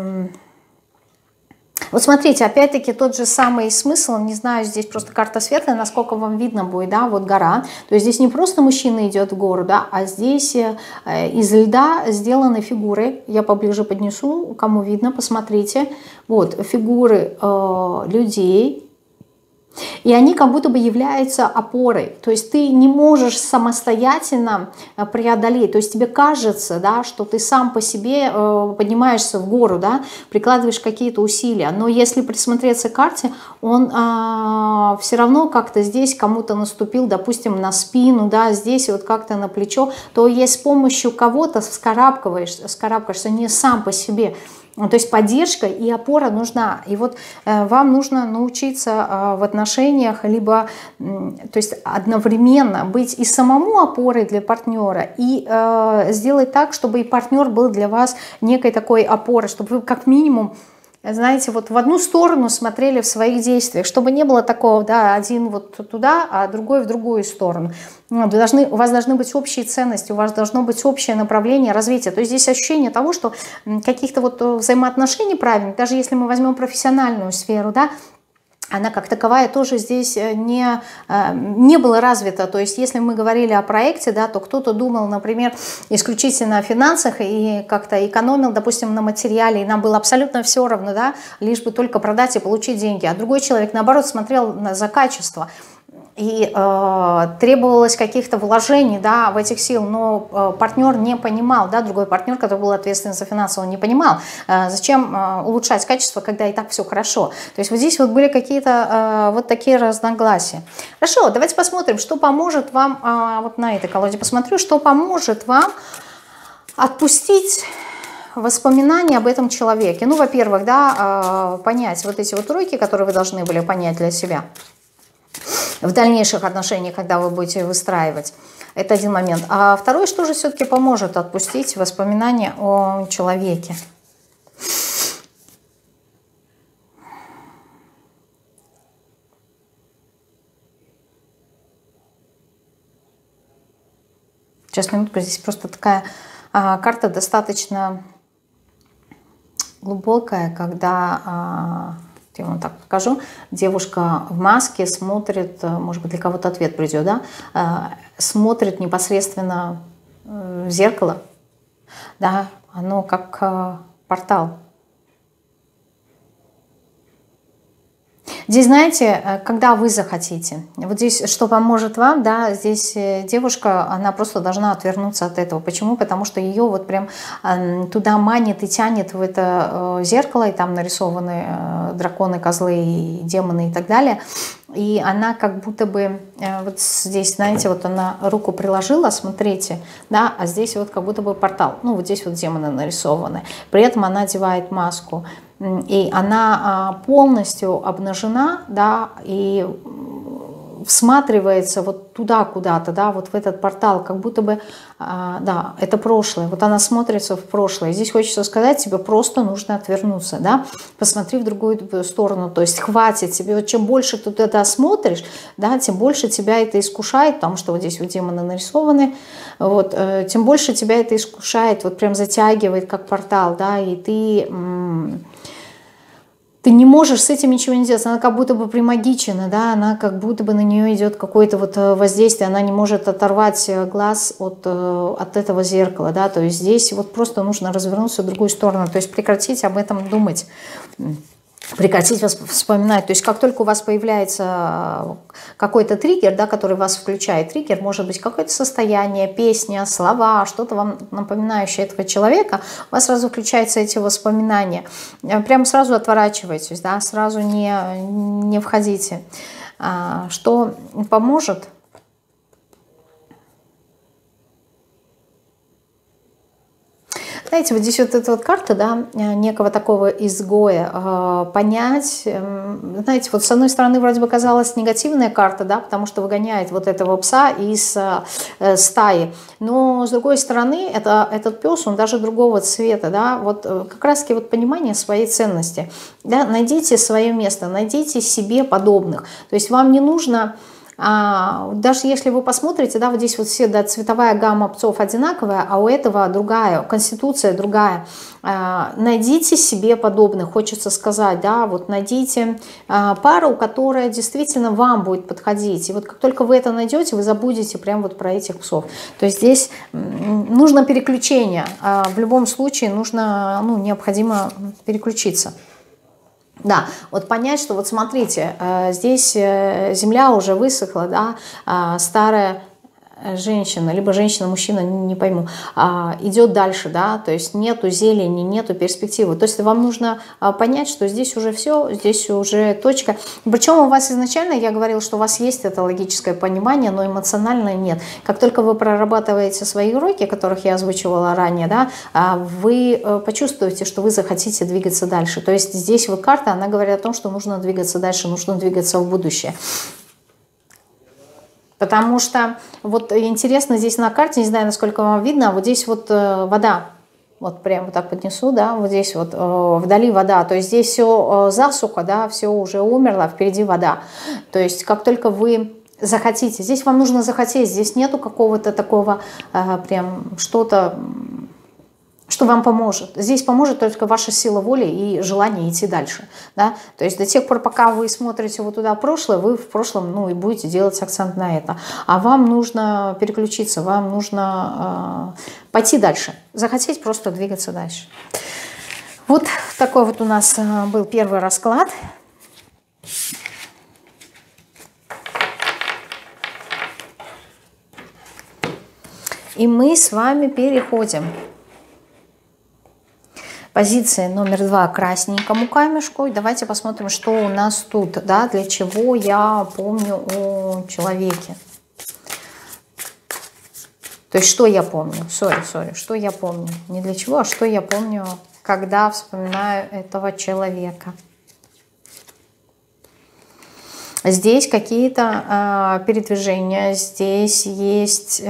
Вот смотрите, опять-таки тот же самый смысл, не знаю, здесь просто карта светлая, насколько вам видно будет, да, вот гора. То есть здесь не просто мужчина идет в гору, да, а здесь из льда сделаны фигуры. Я поближе поднесу, кому видно, посмотрите. Вот фигуры людей. И они как будто бы являются опорой. То есть ты не можешь самостоятельно преодолеть. То есть тебе кажется, да, что ты сам по себе поднимаешься в гору, да, прикладываешь какие-то усилия. Но если присмотреться к карте, он все равно как-то здесь кому-то наступил, допустим, на спину, да, здесь вот как-то на плечо. То есть с помощью кого-то вскарабкаешься не сам по себе. То есть поддержка и опора нужна. И вот вам нужно научиться в отношениях либо, то есть одновременно быть и самому опорой для партнера, и сделать так, чтобы и партнер был для вас некой такой опорой, чтобы вы как минимум, знаете, вот в одну сторону смотрели в своих действиях, чтобы не было такого, да, один вот туда, а другой в другую сторону. У вас должны быть общие ценности, у вас должно быть общее направление развития. То есть здесь ощущение того, что каких-то вот взаимоотношений правильных, даже если мы возьмем профессиональную сферу, да, она как таковая тоже здесь не была развита. То есть если мы говорили о проекте, да, то кто-то думал, например, исключительно о финансах и как-то экономил, допустим, на материале, и нам было абсолютно все равно, да, лишь бы только продать и получить деньги. А другой человек, наоборот, смотрел за качество. И требовалось каких-то вложений, да, в этих сил, но партнер не понимал, да, другой партнер, который был ответственен за финансы, он не понимал, зачем улучшать качество, когда и так все хорошо. То есть вот здесь вот были какие-то вот такие разногласия. Хорошо, давайте посмотрим, что поможет вам, вот на этой колоде посмотрю, что поможет вам отпустить воспоминания об этом человеке. Ну, во-первых, да, понять вот эти вот уроки, которые вы должны были понять для себя в дальнейших отношениях, когда вы будете выстраивать. Это один момент. А второй, что же все-таки поможет отпустить воспоминания о человеке? Сейчас, минутку, здесь просто такая карта достаточно глубокая, когда... Я вам так покажу. Девушка в маске смотрит, может быть, для кого-то ответ придет, да, смотрит непосредственно в зеркало, да, оно как портал. Здесь, знаете, когда вы захотите, вот здесь что поможет вам, да, здесь девушка, она просто должна отвернуться от этого. Почему? Потому что ее вот прям туда манит и тянет в это зеркало, и там нарисованы драконы, козлы, и демоны и так далее. И она как будто бы, вот здесь, знаете, вот она руку приложила, смотрите, да, а здесь вот как будто бы портал. Ну, вот здесь вот демоны нарисованы. При этом она одевает маску. И она полностью обнажена, да, и всматривается вот туда куда-то, да, вот в этот портал, как будто бы, да, это прошлое. Вот она смотрится в прошлое. Здесь хочется сказать, тебе просто нужно отвернуться, да, посмотри в другую сторону, то есть хватит тебе, вот чем больше ты туда смотришь, да, тем больше тебя это искушает, потому что вот здесь вот демоны нарисованы, вот, тем больше тебя это искушает, вот прям затягивает как портал, да, и ты не можешь с этим ничего не делать, она как будто бы примагичена, да, она как будто бы на нее идет какое-то вот воздействие, она не может оторвать глаз от этого зеркала, да, то есть здесь вот просто нужно развернуться в другую сторону, то есть прекратить об этом думать. прекратить вспоминать. То есть как только у вас появляется какой-то триггер, да, который вас включает, триггер может быть какое-то состояние, песня, слова, что-то вам напоминающее этого человека, у вас сразу включаются эти воспоминания. Прямо сразу отворачивайтесь, да, сразу не входите. Что поможет? Знаете, вот здесь вот эта вот карта, да, некого такого изгоя, понять, знаете, вот с одной стороны вроде бы казалась негативная карта, да, потому что выгоняет вот этого пса из стаи, но с другой стороны этот пес, он даже другого цвета, да, вот как раз-таки вот понимание своей ценности, да, найдите свое место, найдите себе подобных, то есть вам не нужно... Даже если вы посмотрите, да, вот здесь вот все, да, цветовая гамма псов одинаковая, а у этого другая, конституция другая. Найдите себе подобных, хочется сказать, да, вот найдите пару, которая действительно вам будет подходить. И вот как только вы это найдете, вы забудете прям вот про этих псов. То есть здесь нужно переключение. В любом случае нужно, ну, необходимо переключиться. Да, вот понять, что вот смотрите, здесь земля уже высохла, да, старая женщина, либо женщина-мужчина, не пойму, идет дальше, да, то есть нету зелени, нету перспективы. То есть вам нужно понять, что здесь уже все, здесь уже точка. Причем у вас изначально, я говорила, что у вас есть это логическое понимание, но эмоциональное нет. Как только вы прорабатываете свои уроки, которых я озвучивала ранее, да, вы почувствуете, что вы захотите двигаться дальше. То есть здесь вот карта, она говорит о том, что нужно двигаться дальше, нужно двигаться в будущее. Потому что, вот интересно, здесь на карте, не знаю, насколько вам видно, вот здесь вот вода, вот прямо вот так поднесу, да, вот здесь вот вдали вода, то есть здесь все засуха, да, все уже умерло, впереди вода. То есть как только вы захотите, здесь вам нужно захотеть, здесь нету какого-то такого прям что-то, что вам поможет. Здесь поможет только ваша сила воли и желание идти дальше. Да? То есть до тех пор, пока вы смотрите вот туда в прошлое, вы в прошлом, ну, и будете делать акцент на это. А вам нужно переключиться, вам нужно пойти дальше. Захотеть просто двигаться дальше. Вот такой вот у нас был первый расклад. И мы с вами переходим. Позиция номер 2 красненькому камешку. И давайте посмотрим, что у нас тут, да, для чего я помню о человеке. То есть, что я помню? Что я помню? Не для чего, а что я помню, когда вспоминаю этого человека. Здесь какие-то передвижения, здесь есть...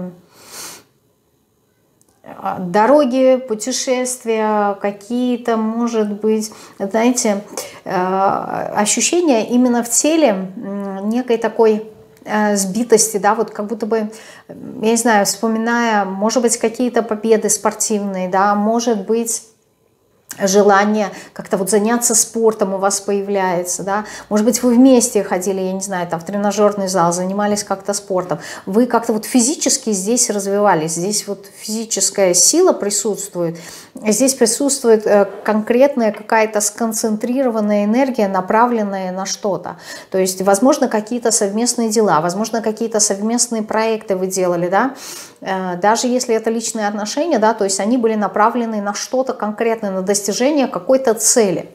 дороги, путешествия, какие-то, может быть, знаете, ощущения именно в теле некой такой сбитости, да, вот как будто бы, я не знаю, вспоминая, может быть, какие-то победы спортивные, да, может быть, желание как-то вот заняться спортом у вас появляется, да, может быть, вы вместе ходили, я не знаю, там в тренажерный зал, занимались как-то спортом, вы как-то вот физически здесь развивались, здесь вот физическая сила присутствует, здесь присутствует конкретная какая-то сконцентрированная энергия, направленная на что-то, то есть, возможно, какие-то совместные дела, возможно, какие-то совместные проекты вы делали, да, даже если это личные отношения, да, то есть они были направлены на что-то конкретное, на достижение какой-то цели.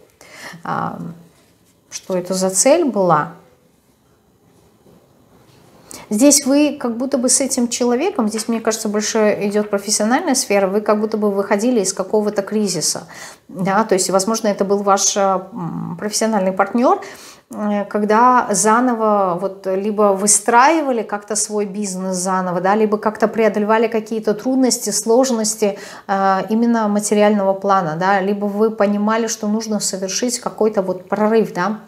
Что это за цель была? Здесь вы как будто бы с этим человеком, здесь, мне кажется, больше идет профессиональная сфера, вы как будто бы выходили из какого-то кризиса. Да? То есть, возможно, это был ваш профессиональный партнер, когда заново вот либо выстраивали как-то свой бизнес заново, да, либо как-то преодолевали какие-то трудности, сложности именно материального плана, да, либо вы понимали, что нужно совершить какой-то вот прорыв, да.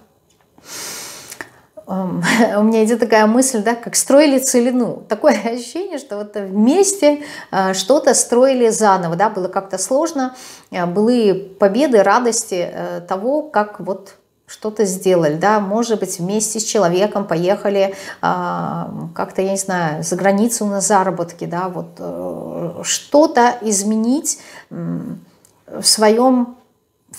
У меня идет такая мысль, да, как строили целину. Такое ощущение, что вот вместе что-то строили заново, да, было как-то сложно, были победы, радости того, как вот что-то сделали, да, может быть, вместе с человеком поехали как-то, я не знаю, за границу на заработки, да, вот что-то изменить в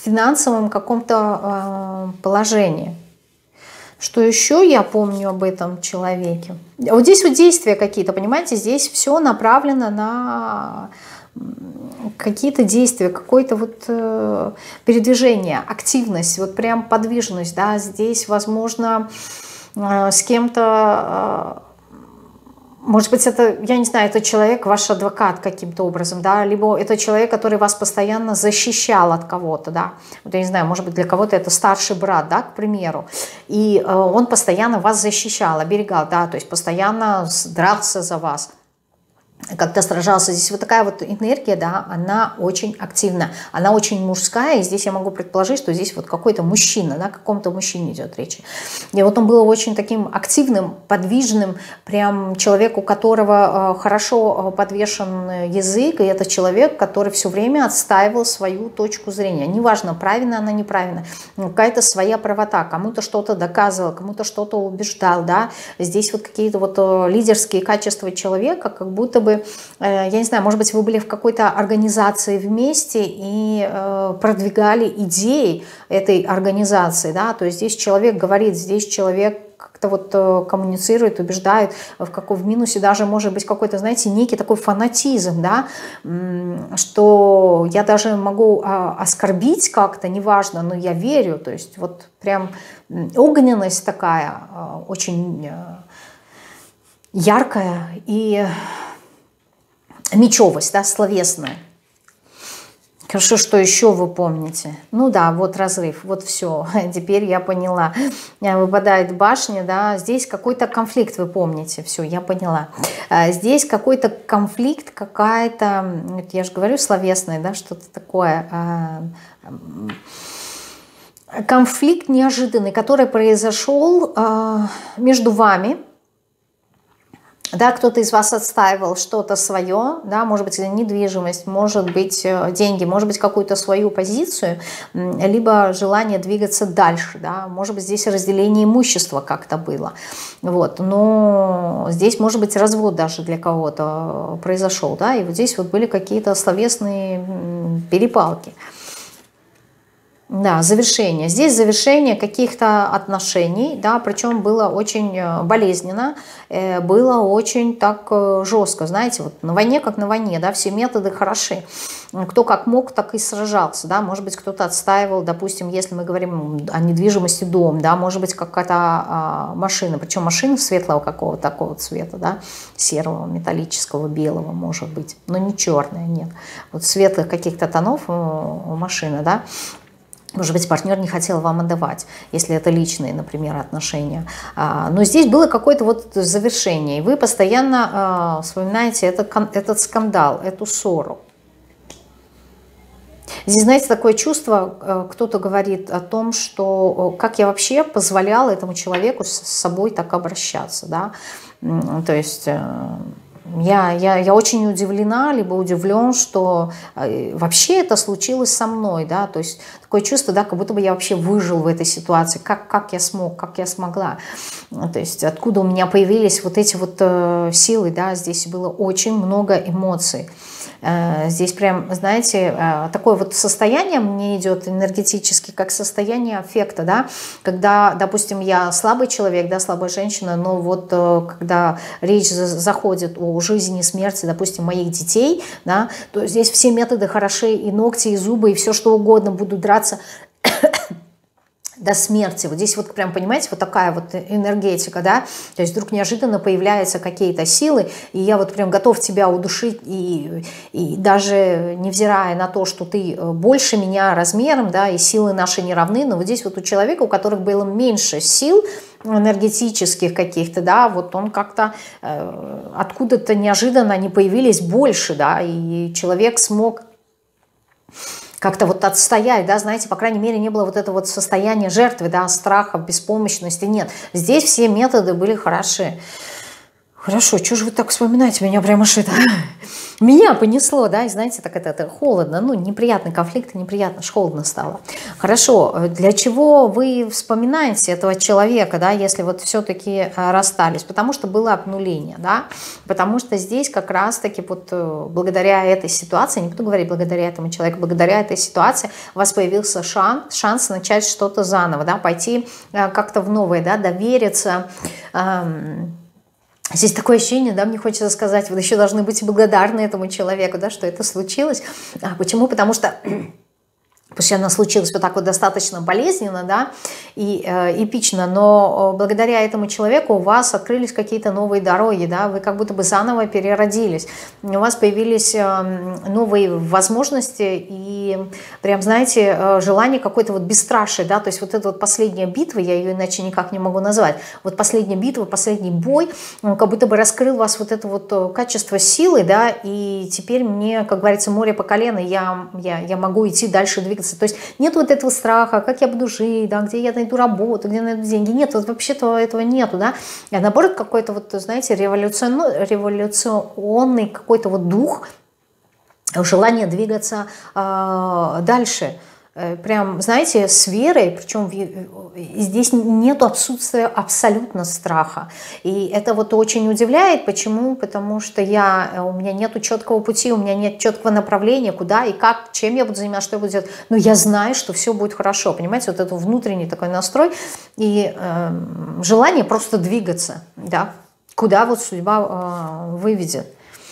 финансовом каком-то положении. Что еще я помню об этом человеке? Вот здесь вот действия какие-то, понимаете, здесь все направлено на какие-то действия, какое-то вот передвижение, активность, вот прям подвижность, да, здесь, возможно, с кем-то, может быть, это, я не знаю, это человек, ваш адвокат каким-то образом, да, либо это человек, который вас постоянно защищал от кого-то, да, вот я не знаю, может быть, для кого-то это старший брат, да, к примеру, и он постоянно вас защищал, оберегал, да, то есть постоянно дрался за вас, как-то сражался. Здесь вот такая вот энергия, да, она очень активна, она очень мужская, и здесь я могу предположить, что здесь вот какой-то мужчина, да, о каком-то мужчине идет речь. И вот он был очень таким активным, подвижным, прям человек, у которого хорошо подвешен язык, и это человек, который все время отстаивал свою точку зрения. Неважно, правильно она, неправильно, какая-то своя правота, кому-то что-то доказывал, кому-то что-то убеждал, да. Здесь вот какие-то вот лидерские качества человека, как будто бы, я не знаю, может быть, вы были в какой-то организации вместе и продвигали идеи этой организации, да, то есть здесь человек говорит, здесь человек как-то вот коммуницирует, убеждает, в минусе даже может быть какой-то, знаете, некий такой фанатизм, да, что я даже могу оскорбить как-то, неважно, но я верю, то есть вот прям огненность такая очень яркая и мечевость, да, словесная. Хорошо, что еще вы помните? Ну да, вот разрыв, вот все, теперь я поняла. Выпадает башня, да, здесь какой-то конфликт, вы помните, все, я поняла. Здесь какой-то конфликт, какая-то, я же говорю, словесная, да, что-то такое. Конфликт неожиданный, который произошел между вами. Да, кто-то из вас отстаивал что-то свое, да, может быть, недвижимость, может быть, деньги, может быть, какую-то свою позицию, либо желание двигаться дальше, да, может быть, здесь разделение имущества как-то было, вот, но здесь, может быть, развод даже для кого-то произошел, да, и вот здесь вот были какие-то словесные перепалки. Да, завершение. Здесь завершение каких-то отношений, да, причем было очень болезненно, было очень так жестко, знаете, вот на войне как на войне, да, все методы хороши. Кто как мог, так и сражался, да, может быть, кто-то отстаивал, допустим, если мы говорим о недвижимости, дом, да, может быть, какая-то машина, причем машина светлого какого-то такого цвета, да, серого, металлического, белого, может быть, но не черная, нет. Вот светлых каких-то тонов у машины, да. Может быть, партнер не хотел вам отдавать, если это личные, например, отношения. Но здесь было какое-то вот завершение, и вы постоянно вспоминаете этот скандал, эту ссору. Здесь, знаете, такое чувство, кто-то говорит о том, что как я вообще позволяла этому человеку с собой так обращаться, да, то есть... Я очень удивлена, либо удивлен, что вообще это случилось со мной, да, то есть такое чувство, да, как будто бы я вообще выжил в этой ситуации, как я смог, как я смогла, то есть откуда у меня появились вот эти вот силы, да, здесь было очень много эмоций. Здесь прям, знаете, такое вот состояние мне идет энергетически, как состояние аффекта, да, когда, допустим, я слабый человек, да, слабая женщина, но вот когда речь заходит о жизни и смерти, допустим, моих детей, да, то здесь все методы хороши, и ногти, и зубы, и все что угодно, буду драться до смерти. Вот здесь вот прям, понимаете, вот такая вот энергетика, да, то есть вдруг неожиданно появляются какие-то силы, и я вот прям готов тебя удушить, и даже невзирая на то, что ты больше меня размером, да, и силы наши не равны, но вот здесь вот у человека, у которых было меньше сил энергетических каких-то, да, вот он как-то откуда-то неожиданно они появились больше, да, и человек смог как-то вот отстоять, да, знаете, по крайней мере, не было вот этого вот состояния жертвы, да, страха, беспомощности, нет. Здесь все методы были хороши. Хорошо, что же вы так вспоминаете? Меня прямо аж это... Меня понесло, да, и знаете, так это холодно, ну, неприятный конфликт, неприятно, аж холодно стало. Хорошо, для чего вы вспоминаете этого человека, да, если вот все-таки расстались? Потому что было обнуление, да, потому что здесь как раз-таки вот благодаря этой ситуации, не буду говорить благодаря этому человеку, благодаря этой ситуации у вас появился шанс начать что-то заново, да, пойти как-то в новое, да, довериться. Здесь такое ощущение, да, мне хочется сказать, вы еще должны быть благодарны этому человеку, да, что это случилось. Почему? Потому что... Пусть она случилась вот так вот достаточно болезненно, да, и эпично, но благодаря этому человеку у вас открылись какие-то новые дороги, да, вы как будто бы заново переродились, у вас появились новые возможности и прям, знаете, желание какое-то вот бесстрашие, да, то есть вот эта вот последняя битва, я ее иначе никак не могу назвать, вот последняя битва, последний бой, он как будто бы раскрыл у вас вот это вот качество силы, да, и теперь мне, как говорится, море по колено, я могу идти дальше, двигаться. То есть нет вот этого страха, как я буду жить, да, где я найду работу, где найду деньги. Нет, вот вообще-то этого нету, да. А наоборот, какой-то вот, знаете, революционный какой-то вот дух, желание двигаться дальше. Прям, знаете, с верой, причем здесь нет отсутствия абсолютно страха. И это вот очень удивляет. Почему? Потому что у меня нет четкого пути, у меня нет четкого направления, куда и как, чем я буду заниматься, что я буду делать. Но я знаю, что все будет хорошо. Понимаете, вот это внутренний такой настрой и желание просто двигаться, да, куда вот судьба выведет.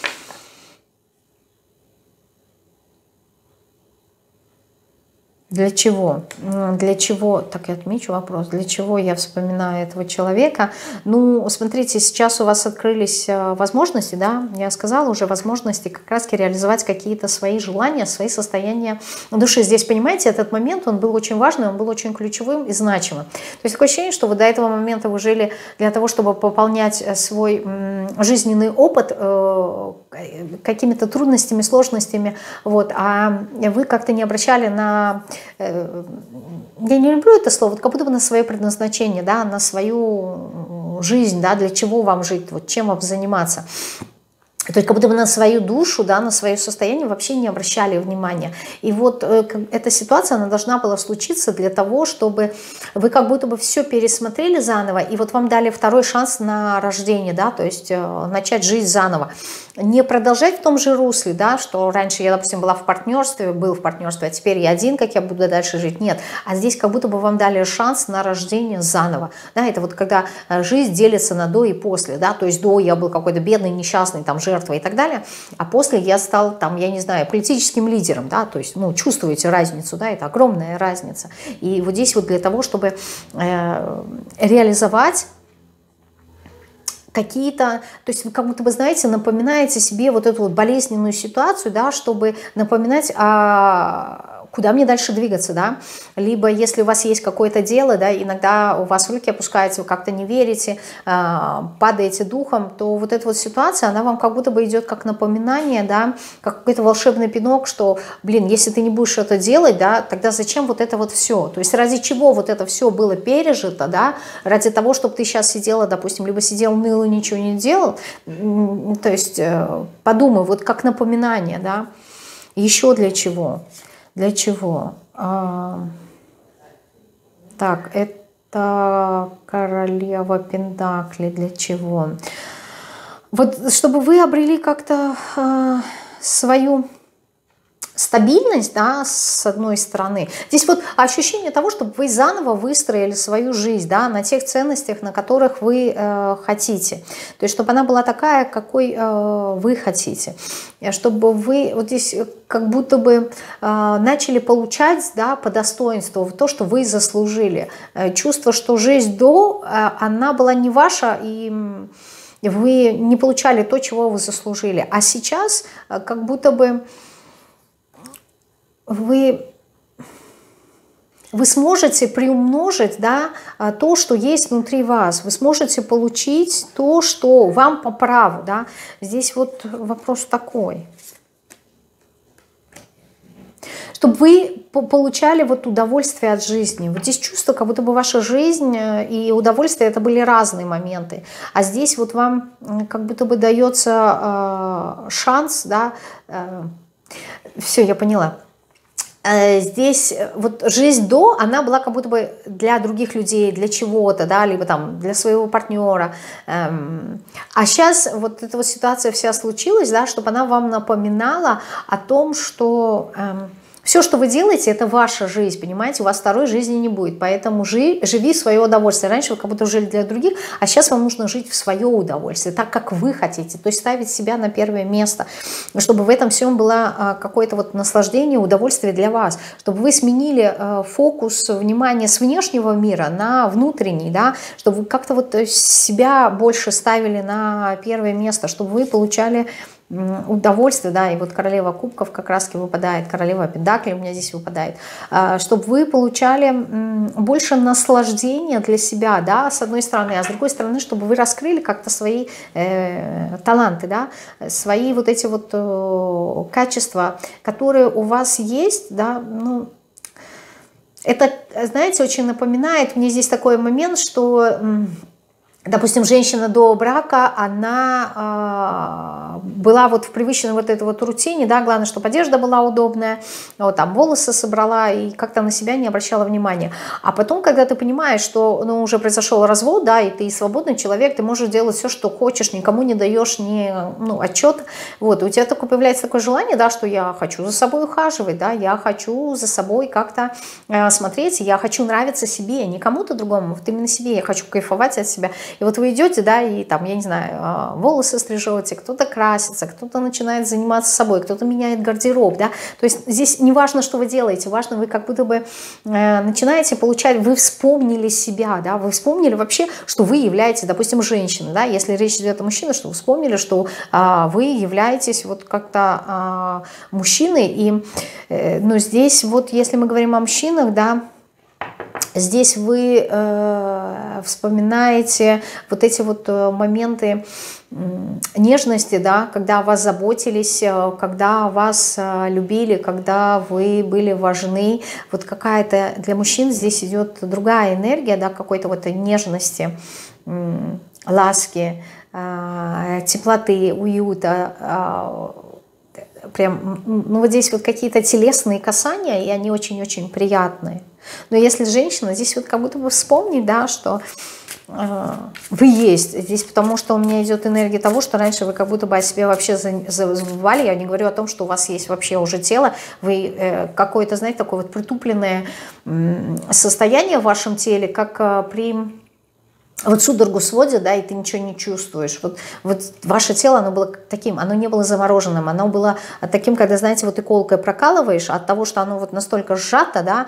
Для чего? Для чего? Так я отмечу вопрос. Для чего я вспоминаю этого человека? Ну, смотрите, сейчас у вас открылись возможности, да, я сказала уже, возможности как раз-таки реализовать какие-то свои желания, свои состояния души. Здесь, понимаете, этот момент, он был очень важный, он был очень ключевым и значимым. То есть такое ощущение, что вы до этого момента вы жили для того, чтобы пополнять свой жизненный опыт какими-то трудностями, сложностями, вот, а вы как-то не обращали на... Я не люблю это слово, вот как будто бы на свое предназначение, да, на свою жизнь, да, для чего вам жить, вот чем вам заниматься. То есть как будто бы на свою душу, да, на свое состояние вообще не обращали внимания. И вот эта ситуация, она должна была случиться для того, чтобы вы как будто бы все пересмотрели заново, и вот вам дали второй шанс на рождение, да, то есть начать жить заново. Не продолжать в том же русле, да, что раньше я, допустим, был в партнерстве, а теперь я один, как я буду дальше жить. Нет, а здесь как будто бы вам дали шанс на рождение заново. Да, это вот когда жизнь делится на до и после, да, то есть до я был какой-то бедный, несчастный, там, жертва и так далее, а после я стал, там, я не знаю, политическим лидером, да, то есть, ну, чувствуете разницу, да, это огромная разница. И вот здесь вот для того, чтобы реализовать какие-то, то есть вы как будто бы, знаете, напоминаете себе вот эту вот болезненную ситуацию, да, чтобы напоминать, куда мне дальше двигаться, да, либо если у вас есть какое-то дело, да, иногда у вас руки опускаются, вы как-то не верите, падаете духом, то вот эта вот ситуация, она вам как будто бы идет как напоминание, да, как какой-то волшебный пинок, что, блин, если ты не будешь это делать, да, тогда зачем вот это вот все, то есть ради чего вот это все было пережито, да, ради того, чтобы ты сейчас сидела, допустим, либо сидел, ныл и ничего не делал, то есть подумай, вот как напоминание, да, еще для чего? Для чего? Так, это королева Пентаклей. Для чего? Вот чтобы вы обрели как-то свою стабильность, да, с одной стороны. Здесь вот ощущение того, чтобы вы заново выстроили свою жизнь, да, на тех ценностях, на которых вы хотите. То есть чтобы она была такая, какой вы хотите. Чтобы вы вот здесь как будто бы начали получать, да, по достоинству то, что вы заслужили. Чувство, что жизнь до, она была не ваша, и вы не получали то, чего вы заслужили. А сейчас как будто бы вы сможете приумножить, да, то, что есть внутри вас. Вы сможете получить то, что вам по праву. Да. Здесь вот вопрос такой. чтобы вы получали вот удовольствие от жизни. Вот здесь чувство, как будто бы ваша жизнь и удовольствие это были разные моменты. А здесь вот вам как будто бы дается шанс, да, все, я поняла. Здесь вот жизнь до, она была как будто бы для других людей, для чего-то, да, либо там для своего партнера. А сейчас вот эта вот ситуация вся случилась, да, чтобы она вам напоминала о том, что все, что вы делаете, это ваша жизнь, понимаете, у вас второй жизни не будет, поэтому живи в свое удовольствие. Раньше вы как будто жили для других, а сейчас вам нужно жить в свое удовольствие, так, как вы хотите, то есть ставить себя на первое место, чтобы в этом всем было какое-то вот наслаждение, удовольствие для вас, чтобы вы сменили фокус внимания с внешнего мира на внутренний, да, чтобы вы как-то вот себя больше ставили на первое место, чтобы вы получали удовольствие, да, и вот королева кубков как раз-таки выпадает, королева пентаклей у меня здесь выпадает, чтобы вы получали больше наслаждения для себя, да, с одной стороны, а с другой стороны, чтобы вы раскрыли как-то свои таланты, да, свои вот эти вот качества, которые у вас есть, да, ну, это, знаете, очень напоминает, мне здесь такой момент, что... Допустим, женщина до брака, она была вот в привычной вот этой вот рутине, да, главное, чтобы одежда была удобная, вот там волосы собрала и как-то на себя не обращала внимания. А потом, когда ты понимаешь, что ну, уже произошел развод, да, и ты свободный человек, ты можешь делать все, что хочешь, никому не даешь ни отчет, вот, и у тебя такое появляется такое желание, да, что я хочу за собой ухаживать, да, я хочу за собой как-то смотреть, я хочу нравиться себе, не кому-то другому, вот именно себе, я хочу кайфовать от себя. И вот вы идете, да, и там, я не знаю, волосы стрижете, кто-то красится, кто-то начинает заниматься собой, кто-то меняет гардероб, да. То есть здесь не важно, что вы делаете, важно, вы как будто бы начинаете получать, вы вспомнили себя, да, вы вспомнили вообще, что вы являетесь, допустим, женщиной, да, если речь идет о мужчине, что вы вспомнили, что вы являетесь вот как-то мужчиной, и, но здесь вот, если мы говорим о мужчинах, да, здесь вы вспоминаете вот эти вот моменты нежности, да, когда о вас заботились, когда вас любили, когда вы были важны. Вот какая-то для мужчин здесь идет другая энергия, да, какой-то вот нежности, ласки, теплоты, уюта. Прям, ну вот здесь вот какие-то телесные касания, и они очень-очень приятные. Но если женщина, здесь вот как будто бы вспомнить, да, что вы есть здесь, потому что у меня идет энергия того, что раньше вы как будто бы о себе вообще забывали. Я не говорю о том, что у вас есть вообще уже тело, вы какое-то, знаете, такое вот притупленное состояние в вашем теле, как при... Вот судорогу сводит, да, и ты ничего не чувствуешь. Вот ваше тело, оно было таким, оно не было замороженным, оно было таким, когда, знаете, вот иголкой прокалываешь, от того, что оно вот настолько сжато, да,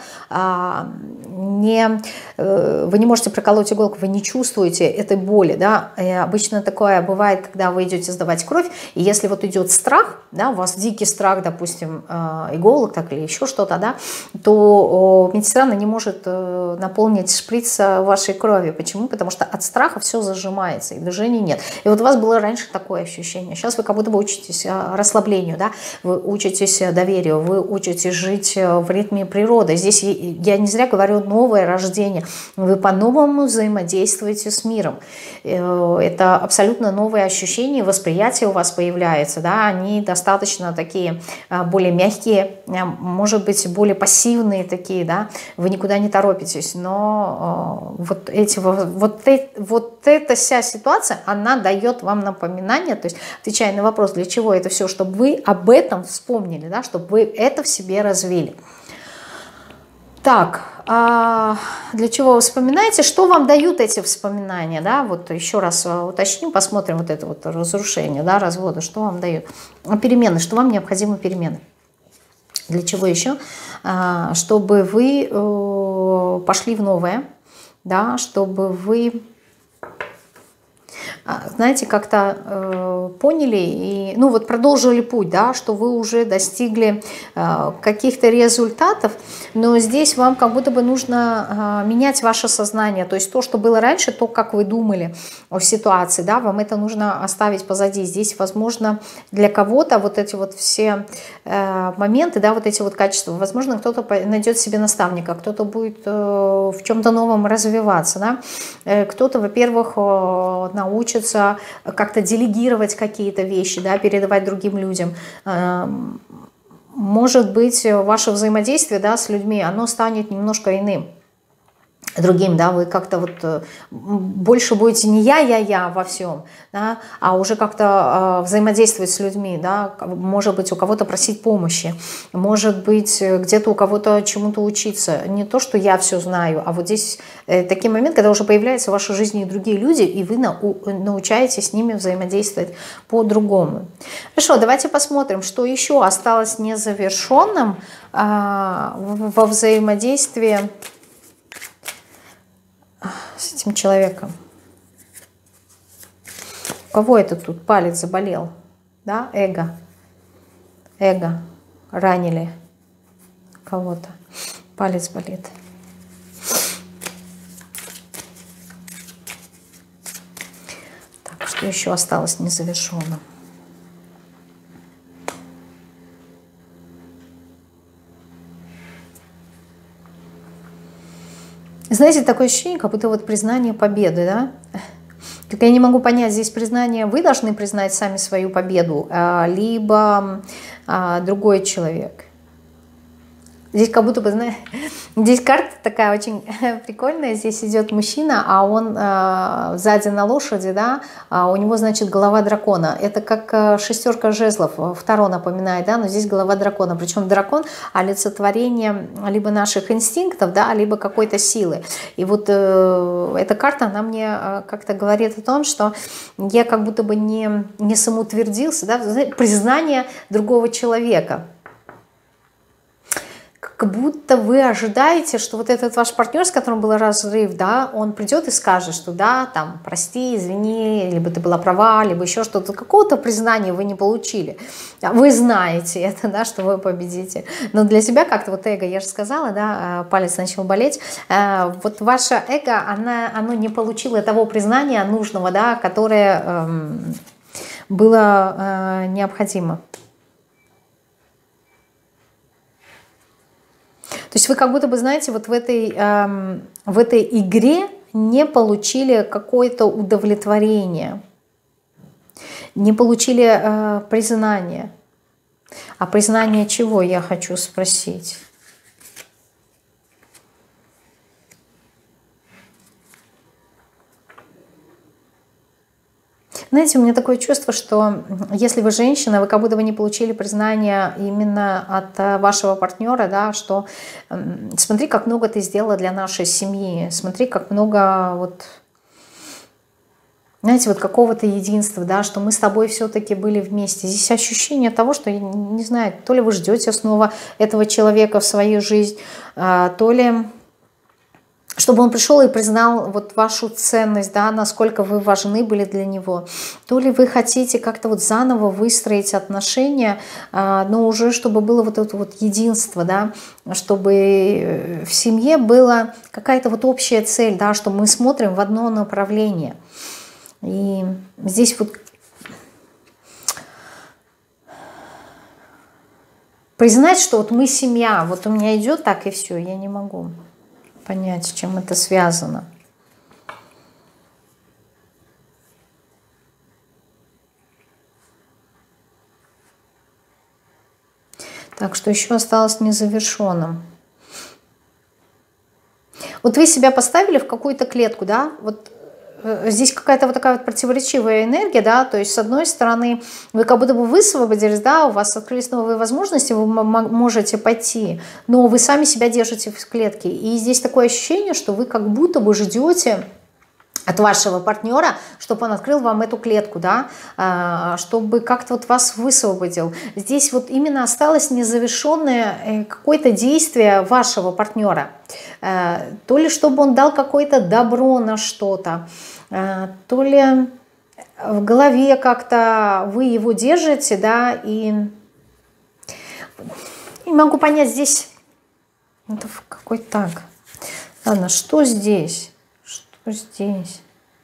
вы не можете проколоть иголку, вы не чувствуете этой боли, да. И обычно такое бывает, когда вы идете сдавать кровь, и если вот идет страх, да, у вас дикий страх, допустим, иголок, так или еще что-то, да, то медсестра не может наполнить шприц вашей крови. Почему? Потому что от страха все зажимается, и движения нет. И вот у вас было раньше такое ощущение. Сейчас вы как будто бы учитесь расслаблению, да? Вы учитесь доверию, вы учитесь жить в ритме природы. Здесь я не зря говорю новое рождение. Вы по-новому взаимодействуете с миром. Это абсолютно новые ощущения, восприятие у вас появляется, да? Они достаточно такие более мягкие, может быть, более пассивные такие, да? Вы никуда не торопитесь, но вот эта вся ситуация, она дает вам напоминание, то есть отвечая на вопрос, для чего это все, чтобы вы об этом вспомнили, да, чтобы вы это в себе развили. Так, для чего вы вспоминаете, что вам дают эти воспоминания, да, вот еще раз уточним, посмотрим вот это вот разрушение, да, развода, что вам дают, перемены, что вам необходимы перемены. Для чего еще? Чтобы вы пошли в новое, да, чтобы вы знаете, как-то поняли и, ну вот продолжили путь, да, что вы уже достигли каких-то результатов, но здесь вам как будто бы нужно менять ваше сознание, то есть то, что было раньше, то, как вы думали о ситуации, да, вам это нужно оставить позади. Здесь, возможно, для кого-то вот эти вот все моменты, да, вот эти вот качества, возможно, кто-то найдет себе наставника, кто-то будет в чем-то новом развиваться, да, кто-то, во-первых, научится как-то делегировать какие-то вещи, да, передавать другим людям. Может быть, ваше взаимодействие, да, с людьми, оно станет немножко иным, другим, да, вы как-то вот больше будете не я во всем, да, а уже как-то взаимодействовать с людьми, да, может быть, у кого-то просить помощи, может быть, где-то у кого-то чему-то учиться. Не то, что я все знаю, а вот здесь такой момент, когда уже появляются в вашей жизни и другие люди, и вы научаетесь с ними взаимодействовать по-другому. Хорошо, давайте посмотрим, что еще осталось незавершенным во взаимодействии с этим человеком. У кого это тут палец заболел? Да, эго. Эго. Ранили кого-то. Палец болит. Так, что еще осталось незавершенным? Знаете, такое ощущение, как будто вот признание победы, да? Только я не могу понять, здесь признание, вы должны признать сами свою победу, либо другой человек. Здесь как будто бы, знаете, здесь карта такая очень прикольная. Здесь идет мужчина, а он сзади на лошади, да, у него, значит, голова дракона. Это как шестерка жезлов, Таро напоминает, да, но здесь голова дракона. Причем дракон — олицетворение либо наших инстинктов, да, либо какой-то силы. И вот эта карта, она мне как-то говорит о том, что я как будто бы не самоутвердился, да, знаете, признание другого человека. Как будто вы ожидаете, что вот этот ваш партнер, с которым был разрыв, да, он придет и скажет, что да, там, прости, извини, либо ты была права, либо еще что-то. Какого-то признания вы не получили. Вы знаете это, да, что вы победите. Но для себя как-то вот эго, я же сказала, да, палец начал болеть. Вот ваше эго, оно не получило того признания нужного, да, которое было необходимо. То есть вы как будто бы, знаете, вот в этой игре не получили какое-то удовлетворение, не получили признание. А признание чего, я хочу спросить? Знаете, у меня такое чувство, что если вы женщина, вы как будто бы не получили признания именно от вашего партнера, да, что смотри, как много ты сделала для нашей семьи, смотри, как много вот, знаете, вот какого-то единства, да, что мы с тобой все-таки были вместе. Здесь ощущение того, что, я не знаю, то ли вы ждете снова этого человека в свою жизнь, то ли чтобы он пришел и признал вот вашу ценность, да, насколько вы важны были для него. То ли вы хотите как-то вот заново выстроить отношения, но уже чтобы было вот это вот единство, да, чтобы в семье была какая-то вот общая цель, да, что мы смотрим в одно направление. И здесь вот признать, что вот мы семья, вот у меня идет так и все, я не могу понять, с чем это связано. Так, что еще осталось незавершенным? Вот вы себя поставили в какую-то клетку, да? Вот здесь какая-то вот такая вот противоречивая энергия, да, то есть с одной стороны вы как будто бы высвободились, да, у вас открылись новые возможности, вы можете пойти, но вы сами себя держите в клетке. И здесь такое ощущение, что вы как будто бы ждете от вашего партнера, чтобы он открыл вам эту клетку, да, чтобы как-то вот вас высвободил. Здесь вот именно осталось незавершенное какое-то действие вашего партнера. То ли чтобы он дал какое-то добро на что-то, то ли в голове как-то вы его держите, да, и не могу понять здесь, это какой так. Ладно, что здесь? Что здесь?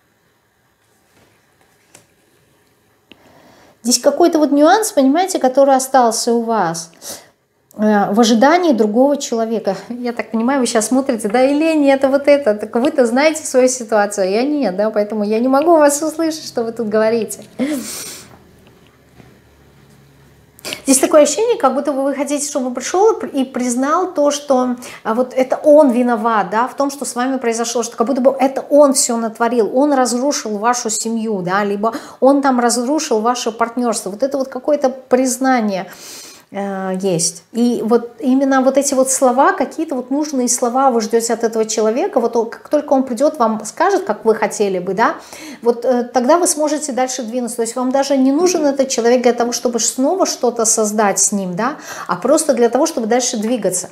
Здесь какой-то вот нюанс, понимаете, который остался у вас в ожидании другого человека. Я так понимаю, вы сейчас смотрите, да, Елене, это вот это. Так вы-то знаете свою ситуацию, а я нет, да, поэтому я не могу вас услышать, что вы тут говорите. Здесь такое ощущение, как будто бы вы хотите, чтобы он пришел и признал то, что вот это он виноват, да, в том, что с вами произошло, что как будто бы это он все натворил, он разрушил вашу семью, да, либо он там разрушил ваше партнерство. Вот это вот какое-то признание есть. И вот именно вот эти вот слова, какие-то вот нужные слова вы ждете от этого человека, вот как только он придет, вам скажет, как вы хотели бы, да, вот тогда вы сможете дальше двинуться. То есть вам даже не нужен этот человек для того, чтобы снова что-то создать с ним, да, а просто для того, чтобы дальше двигаться.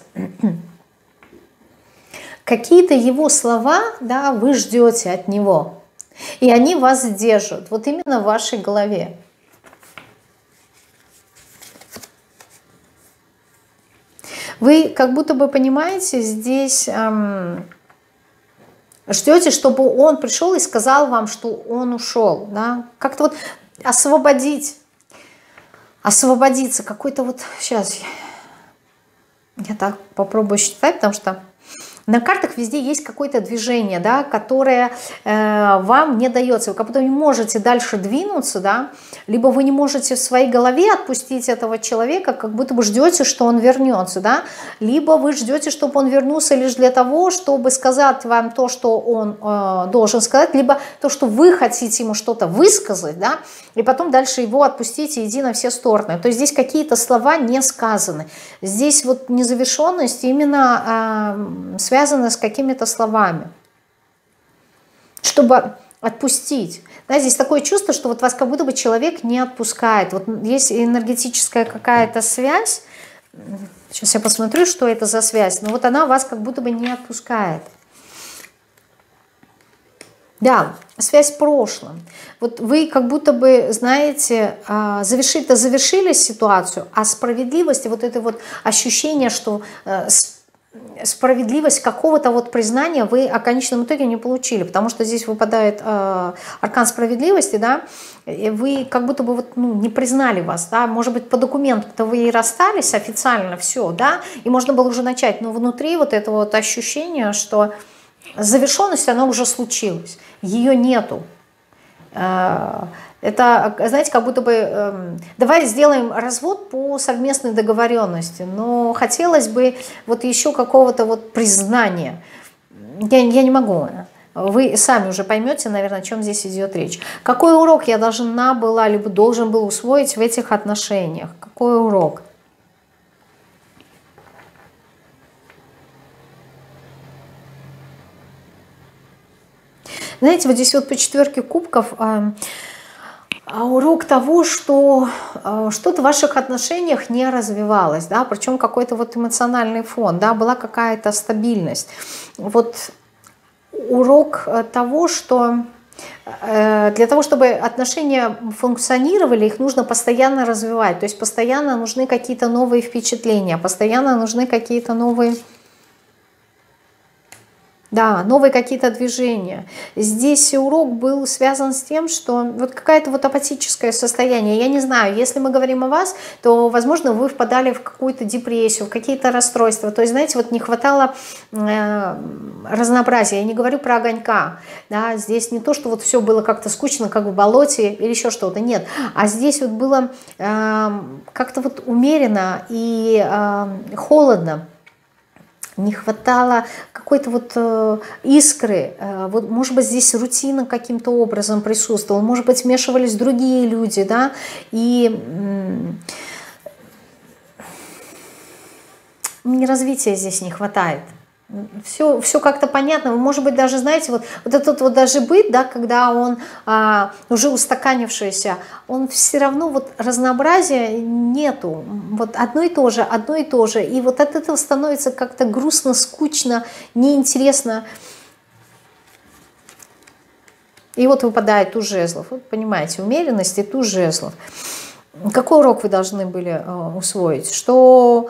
Какие-то его слова, да, вы ждете от него, и они вас держат, вот именно в вашей голове. Вы как будто бы понимаете, здесь ждете, чтобы он пришел и сказал вам, что он ушел. Да? Как-то вот освободиться. Какой-то вот... Сейчас я так попробую считать, потому что на картах везде есть какое-то движение, да, которое вам не дается. Вы как будто не можете дальше двинуться, да, либо вы не можете в своей голове отпустить этого человека, как будто бы ждете, что он вернется, да, либо вы ждете, чтобы он вернулся лишь для того, чтобы сказать вам то, что он должен сказать, либо то, что вы хотите ему что-то высказать, да, и потом дальше его отпустить и иди на все стороны. То есть здесь какие-то слова не сказаны. Здесь вот незавершенность именно связана с какими-то словами, чтобы отпустить. Да, здесь такое чувство, что вот вас как будто бы человек не отпускает. Вот есть энергетическая какая-то связь. Сейчас я посмотрю, что это за связь. Но вот она вас как будто бы не отпускает. Да, связь в прошлом. Вот вы как будто бы, знаете, завершили ситуацию, а справедливость, вот это вот ощущение, что справедливость какого-то вот признания вы о конечном итоге не получили, потому что здесь выпадает аркан справедливости, да, и вы как будто бы вот, ну, не признали вас, да, может быть, по документу-то вы и расстались официально, все, да, и можно было уже начать, но внутри вот этого вот ощущения, что завершенность, она уже случилась, ее нету. Это, знаете, как будто бы давай сделаем развод по совместной договоренности, но хотелось бы вот еще какого-то вот признания. Я не могу. Вы сами уже поймете, наверное, о чем здесь идет речь. Какой урок я должна была, либо должен был усвоить в этих отношениях? Какой урок? Знаете, вот здесь вот по четверке кубков урок того, что что-то в ваших отношениях не развивалось, да, причем какой-то вот эмоциональный фон, да, была какая-то стабильность. Вот урок того, что для того, чтобы отношения функционировали, их нужно постоянно развивать, то есть постоянно нужны какие-то новые впечатления, постоянно нужны какие-то новые... Да, новые какие-то движения. Здесь урок был связан с тем, что вот какое-то вот апатическое состояние. Я не знаю, если мы говорим о вас, то, возможно, вы впадали в какую-то депрессию, в какие-то расстройства. То есть, знаете, вот не хватало разнообразия. Я не говорю про огонька. Да, здесь не то, что вот все было как-то скучно, как в болоте или еще что-то. Нет. А здесь вот было как-то вот умеренно и холодно. Не хватало какой-то вот искры, вот, может быть, здесь рутина каким-то образом присутствовала, может быть, вмешивались другие люди, да, и мне развития здесь не хватает. Все как-то понятно, может быть, даже, знаете, вот этот вот даже быт, да, когда он уже устаканившийся, он все равно вот разнообразия нету, вот одно и то же, и вот от этого становится как-то грустно, скучно, неинтересно. И вот выпадает туз жезлов. Вот понимаете, умеренность и туз жезлов. Какой урок вы должны были усвоить? Что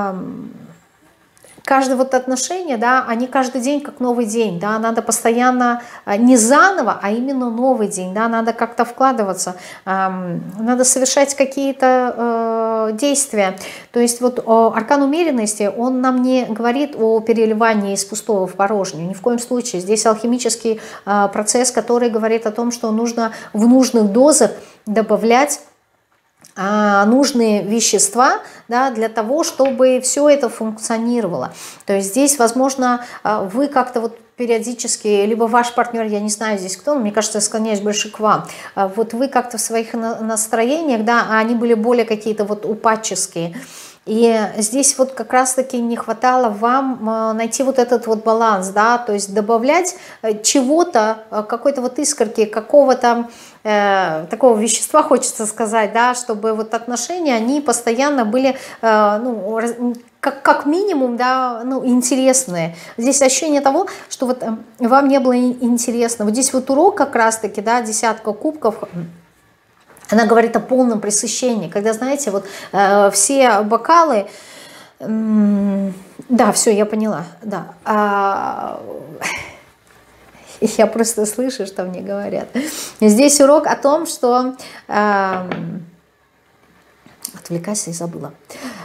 каждое вот отношение, да, они каждый день как новый день, да, надо постоянно не заново, а именно новый день, да, надо как-то вкладываться, надо совершать какие-то действия. То есть вот аркан умеренности, он нам не говорит о переливании из пустого в порожнее, ни в коем случае. Здесь алхимический процесс, который говорит о том, что нужно в нужных дозах добавлять нужные вещества, да, для того, чтобы все это функционировало. То есть здесь, возможно, вы как-то вот периодически, либо ваш партнер, я не знаю здесь кто, но мне кажется, я склоняюсь больше к вам, вот вы как-то в своих настроениях, да, они были более какие-то вот упадческие. И здесь вот как раз-таки не хватало вам найти вот этот вот баланс, да, то есть добавлять чего-то, какой-то вот искорки, какого-то такого вещества, хочется сказать, да, чтобы вот отношения, они постоянно были, ну, как минимум, да, ну, интересные. Здесь ощущение того, что вот вам не было интересно. Вот здесь вот урок как раз-таки, да, десятка кубков, она говорит о полном пресыщении, когда, знаете, вот все бокалы, да, все, я поняла, да, я просто слышу, что мне говорят. Здесь урок о том, что, отвлекайся и забыла,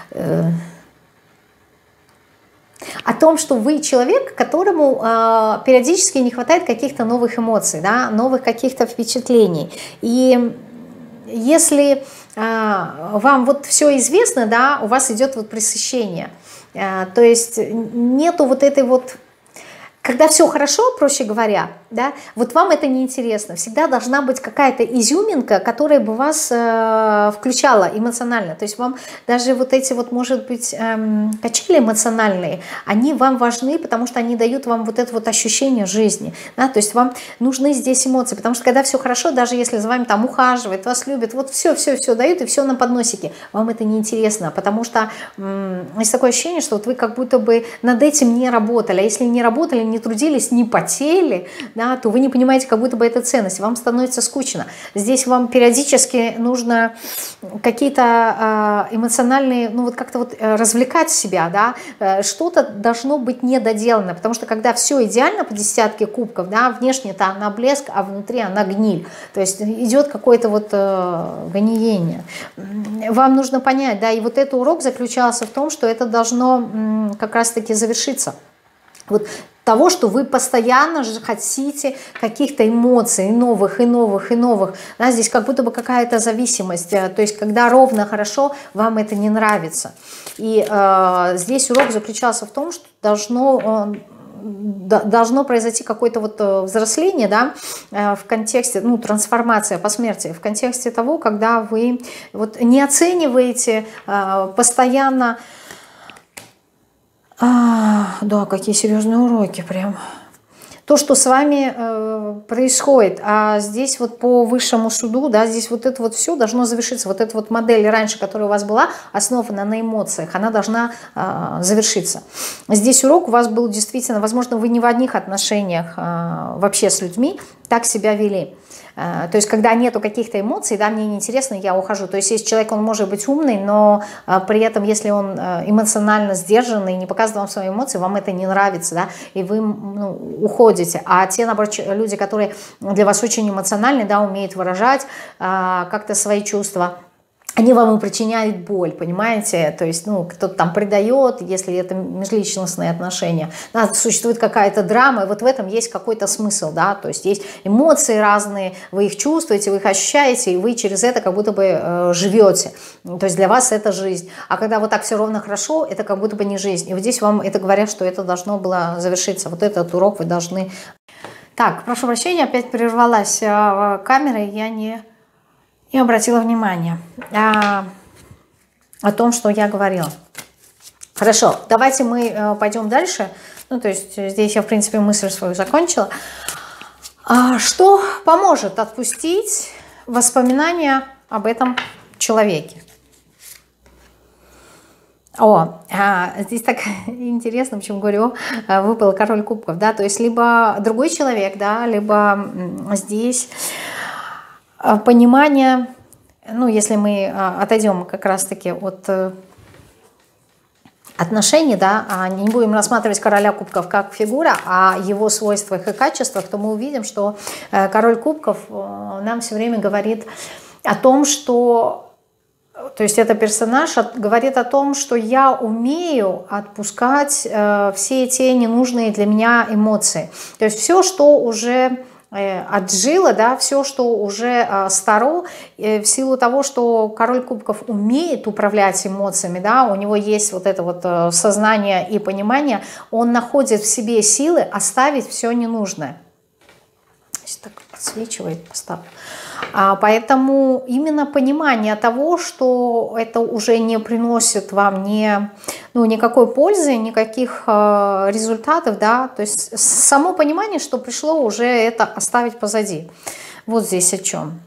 о том, что вы человек, которому периодически не хватает каких-то новых эмоций, да, новых каких-то впечатлений, и если вам вот все известно, да, у вас идет вот пресыщение, то есть нету вот этой вот, когда все хорошо, проще говоря, да, вот вам это не интересно. Всегда должна быть какая-то изюминка, которая бы вас включала эмоционально. То есть вам даже вот эти вот, может быть, качели эмоциональные, они вам важны, потому что они дают вам вот это вот ощущение жизни. Да? То есть вам нужны здесь эмоции, потому что когда все хорошо, даже если за вами там ухаживают, вас любят, вот все дают и все на подносике, вам это не интересно, потому что есть такое ощущение, что вот вы как будто бы над этим не работали, а если не работали, не трудились, не потели, да, то вы не понимаете, как будто бы это ценность, вам становится скучно. Здесь вам периодически нужно какие-то эмоциональные, ну вот как-то вот развлекать себя, да, что-то должно быть недоделано, потому что когда все идеально по десятке кубков, да, внешне-то она блеск, а внутри она гниль, то есть идет какое-то вот гниение. Вам нужно понять, да, и вот этот урок заключался в том, что это должно как раз-таки завершиться. Вот того, что вы постоянно же хотите каких-то эмоций, новых. Да, здесь как будто бы какая-то зависимость. То есть, когда ровно хорошо, вам это не нравится. И здесь урок заключался в том, что должно произойти какое-то вот взросление, да, в контексте, ну, трансформация по смерти, в контексте того, когда вы вот не оцениваете постоянно. Да, какие серьезные уроки прям. То, что с вами происходит, а здесь вот по высшему суду, да, здесь вот это вот все должно завершиться. Вот эта вот модель раньше, которая у вас была, основана на эмоциях, она должна завершиться. Здесь урок у вас был действительно, возможно, вы не в одних отношениях вообще с людьми так себя вели. То есть, когда нету каких-то эмоций, да, мне неинтересно, я ухожу. То есть, если человек, он может быть умный, но при этом, если он эмоционально сдержанный, не показывает вам свои эмоции, вам это не нравится, да, и вы, ну, уходите. А те, наоборот, люди, которые для вас очень эмоциональны, да, умеют выражать как-то свои чувства, они вам и причиняют боль, понимаете? То есть, ну, кто-то там предает, если это межличностные отношения. Да, существует какая-то драма, и вот в этом есть какой-то смысл, да, то есть есть эмоции разные, вы их чувствуете, вы их ощущаете, и вы через это как будто бы живете. То есть для вас это жизнь. А когда вот так все ровно хорошо, это как будто бы не жизнь. И вот здесь вам это говорят, что это должно было завершиться. Вот этот урок вы должны... Так, прошу прощения, опять прервалась камера, и я не обратила внимание о том, что я говорила. Хорошо, давайте мы пойдем дальше. Ну, то есть здесь я, в принципе, мысль свою закончила. Что поможет отпустить воспоминания об этом человеке? Здесь так интересно, почему говорю, выпал король кубков, да, то есть либо другой человек, да, либо здесь понимание, ну, если мы отойдем как раз-таки от отношений, да, не будем рассматривать короля кубков как фигура, а его свойствах и качествах, то мы увидим, что король кубков нам все время говорит о том, что, то есть это персонаж говорит о том, что я умею отпускать все эти ненужные для меня эмоции. То есть все, что уже отжило, да, все, что уже старо, в силу того, что король кубков умеет управлять эмоциями, да, у него есть вот это вот сознание и понимание, он находит в себе силы оставить все ненужное. Сейчас так подсвечивает, поставлю. Поэтому именно понимание того, что это уже не приносит вам никакой пользы, никаких результатов, да, то есть само понимание, что пришло уже это оставить позади. Вот здесь о чем.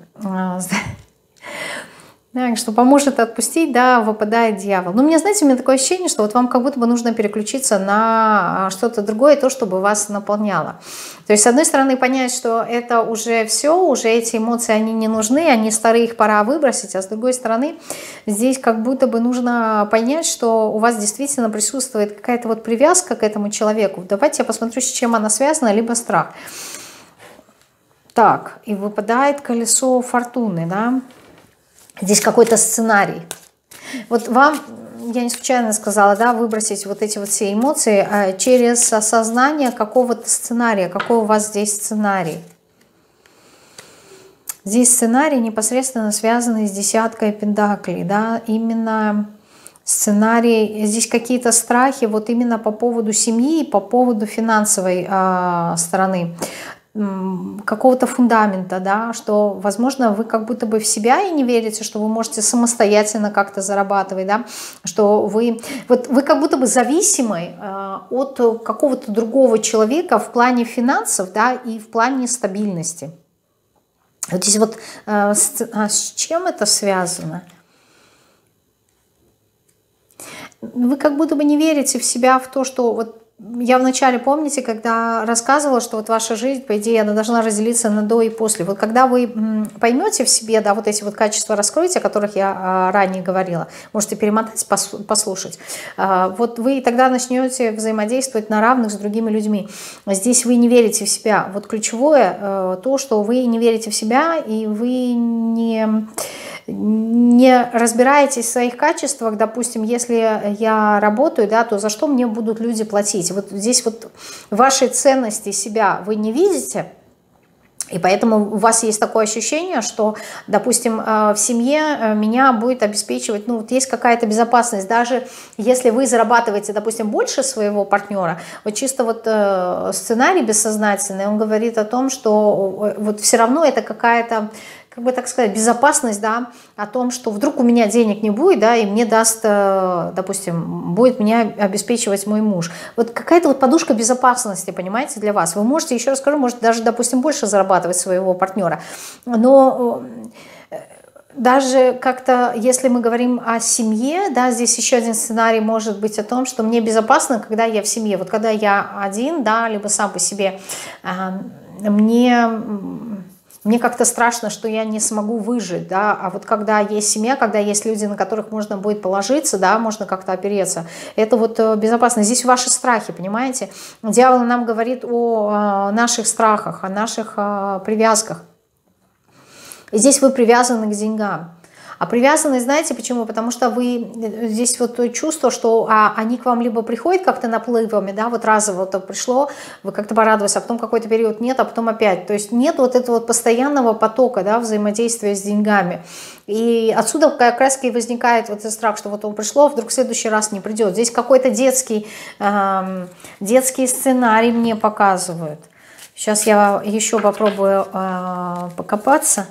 Да, что поможет отпустить, да, выпадает дьявол. Но знаете, у меня такое ощущение, что вот вам как будто бы нужно переключиться на что-то другое, то, чтобы вас наполняло. То есть, с одной стороны, понять, что это уже все, уже эти эмоции, они не нужны, они старые, их пора выбросить, а с другой стороны, здесь как будто бы нужно понять, что у вас действительно присутствует какая-то вот привязка к этому человеку. Давайте я посмотрю, с чем она связана, либо страх. Так, и выпадает колесо фортуны, да. Здесь какой-то сценарий. Вот вам, я не случайно сказала, да, выбросить вот эти вот все эмоции через осознание какого-то сценария. Какой у вас здесь сценарий? Здесь сценарий непосредственно связанный с десяткой пентаклей, да, именно сценарий, здесь какие-то страхи вот именно по поводу семьи, по поводу финансовой стороны, какого-то фундамента, да, что, возможно, вы как будто бы в себя и не верите, что вы можете самостоятельно как-то зарабатывать, да, что вы как будто бы зависимы от какого-то другого человека в плане финансов, да, и в плане стабильности. Вот здесь вот с чем это связано? Вы как будто бы не верите в себя, в то, что вот я вначале, помните, когда рассказывала, что вот ваша жизнь, по идее, она должна разделиться на до и после. Вот когда вы поймете в себе, да, вот эти вот качества раскроете, о которых я ранее говорила, можете перемотать, послушать, вот вы тогда начнете взаимодействовать на равных с другими людьми. Здесь вы не верите в себя. Вот ключевое то, что вы не верите в себя, и вы не разбираетесь в своих качествах, допустим, если я работаю, да, то за что мне будут люди платить? Вот здесь вот вашей ценности себя вы не видите, и поэтому у вас есть такое ощущение, что, допустим, в семье меня будет обеспечивать, ну, вот есть какая-то безопасность, даже если вы зарабатываете, допустим, больше своего партнера, вот чисто вот сценарий бессознательный, он говорит о том, что вот все равно это какая-то, как бы так сказать, безопасность, да, о том, что вдруг у меня денег не будет, да, и мне даст, допустим, будет меня обеспечивать мой муж. Вот какая-то вот подушка безопасности, понимаете, для вас. Вы можете, еще раз скажу, может даже, допустим, больше зарабатывать своего партнера, но даже как-то, если мы говорим о семье, да, здесь еще один сценарий может быть о том, что мне безопасно, когда я в семье. Вот когда я один, да, либо сам по себе, мне как-то страшно, что я не смогу выжить, да, а вот когда есть семья, когда есть люди, на которых можно будет положиться, да, можно как-то опереться, это вот безопасно. Здесь ваши страхи, понимаете? Дьявол нам говорит о наших страхах, о наших привязках. И здесь вы привязаны к деньгам. А привязаны, знаете почему? Потому что вы здесь вот то чувство, что они к вам либо приходят как-то наплывами, да, вот разово вот пришло, вы как-то порадовались, а потом какой-то период нет, а потом опять. То есть нет вот этого вот постоянного потока, да, взаимодействия с деньгами. И отсюда как раз и возникает вот этот страх, что вот он пришло, вдруг в следующий раз не придет. Здесь какой-то детский сценарий мне показывают. Сейчас я еще попробую покопаться.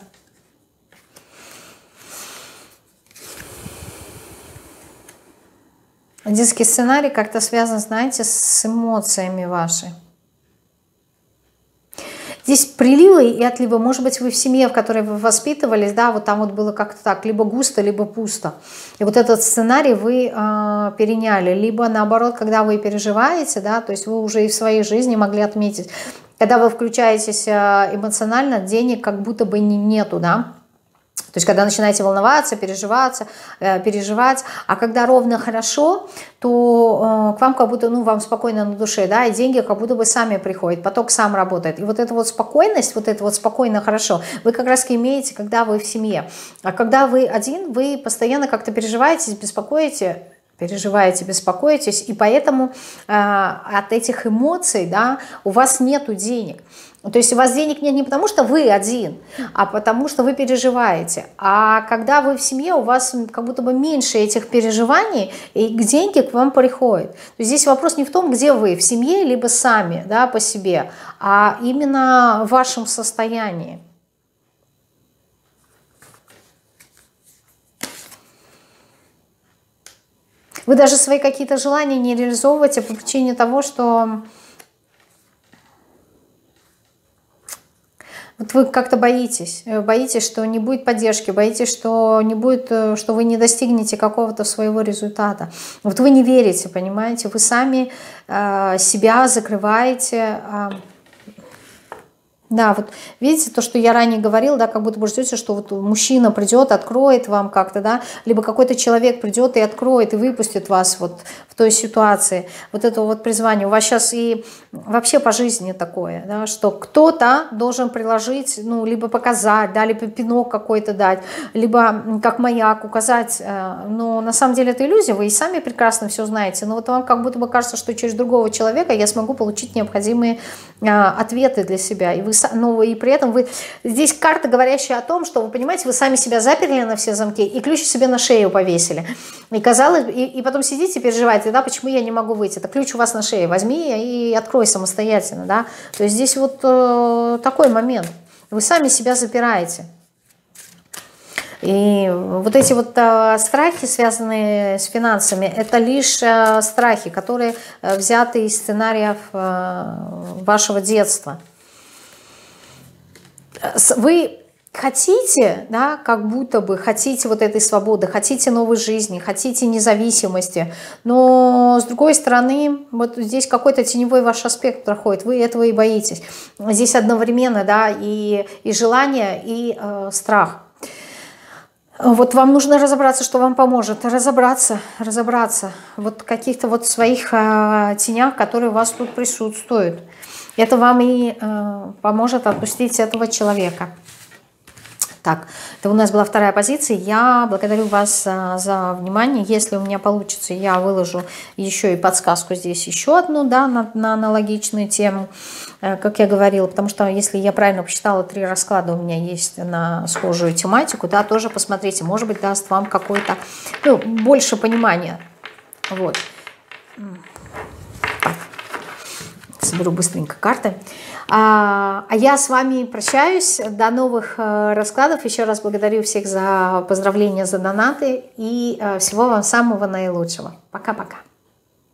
Детский сценарий как-то связан, знаете, с эмоциями вашими. Здесь приливы и отливы. Может быть, вы в семье, в которой вы воспитывались, да, вот там вот было как-то так, либо густо, либо пусто. И вот этот сценарий вы переняли. Либо наоборот, когда вы переживаете, да, то есть вы уже и в своей жизни могли отметить, когда вы включаетесь эмоционально, денег как будто бы нету, да. То есть, когда начинаете волноваться, переживать, а когда ровно хорошо, то к вам как будто, ну, вам спокойно на душе, да, и деньги как будто бы сами приходят, поток сам работает. И вот эта вот спокойность, вот это вот спокойно хорошо, вы как раз имеете, когда вы в семье. А когда вы один, вы постоянно как-то переживаете, беспокоитесь, и поэтому от этих эмоций, да, у вас нету денег. То есть у вас денег нет не потому, что вы один, а потому, что вы переживаете. А когда вы в семье, у вас как будто бы меньше этих переживаний, и деньги к вам приходят. То есть здесь вопрос не в том, где вы, в семье, либо сами, да, по себе, а именно в вашем состоянии. Вы даже свои какие-то желания не реализовываете по причине того, что вот вы как-то боитесь, что не будет поддержки, боитесь, что не будет, что вы не достигнете какого-то своего результата. Вот вы не верите, понимаете, вы сами себя закрываете. Да, вот видите, то, что я ранее говорила, да, как будто бы ждете, что вот мужчина придет, откроет вам как-то, да, либо какой-то человек придет и откроет, и выпустит вас вот в той ситуации. Вот это вот призвание. У вас сейчас и вообще по жизни такое, да, что кто-то должен приложить, ну, либо показать, да, либо пинок какой-то дать, либо как маяк указать. Но на самом деле это иллюзия, вы и сами прекрасно все знаете, но вот вам как будто бы кажется, что через другого человека я смогу получить необходимые ответы для себя. И вы, ну, и при этом вы... Здесь карта, говорящая о том, что, вы понимаете, вы сами себя заперли на все замки и ключ себе на шею повесили. И казалось, и потом сидите и переживаете, да, почему я не могу выйти. Это ключ у вас на шее, возьми и открой самостоятельно, да. То есть здесь вот такой момент. Вы сами себя запираете. И вот эти вот страхи, связанные с финансами, это лишь страхи, которые взяты из сценариев вашего детства. Вы хотите, да, как будто бы хотите вот этой свободы, хотите новой жизни, хотите независимости, но с другой стороны, вот здесь какой-то теневой ваш аспект проходит, вы этого и боитесь. Здесь одновременно, да, и желание, и страх. Вот вам нужно разобраться, что вам поможет. Разобраться вот в каких-то вот своих тенях, которые у вас тут присутствуют. Это вам и поможет отпустить этого человека. Так, это у нас была вторая позиция. Я благодарю вас за внимание. Если у меня получится, я выложу еще и подсказку здесь еще одну, да, на аналогичную тему, как я говорила. Потому что, если я правильно посчитала, 3 расклада у меня есть на схожую тематику, да, тоже посмотрите. Может быть, даст вам какое-то, ну, больше понимания. Вот. Так. Соберу быстренько карты. А я с вами прощаюсь. До новых раскладов. Еще раз благодарю всех за поздравления, за донаты. И всего вам самого наилучшего. Пока-пока.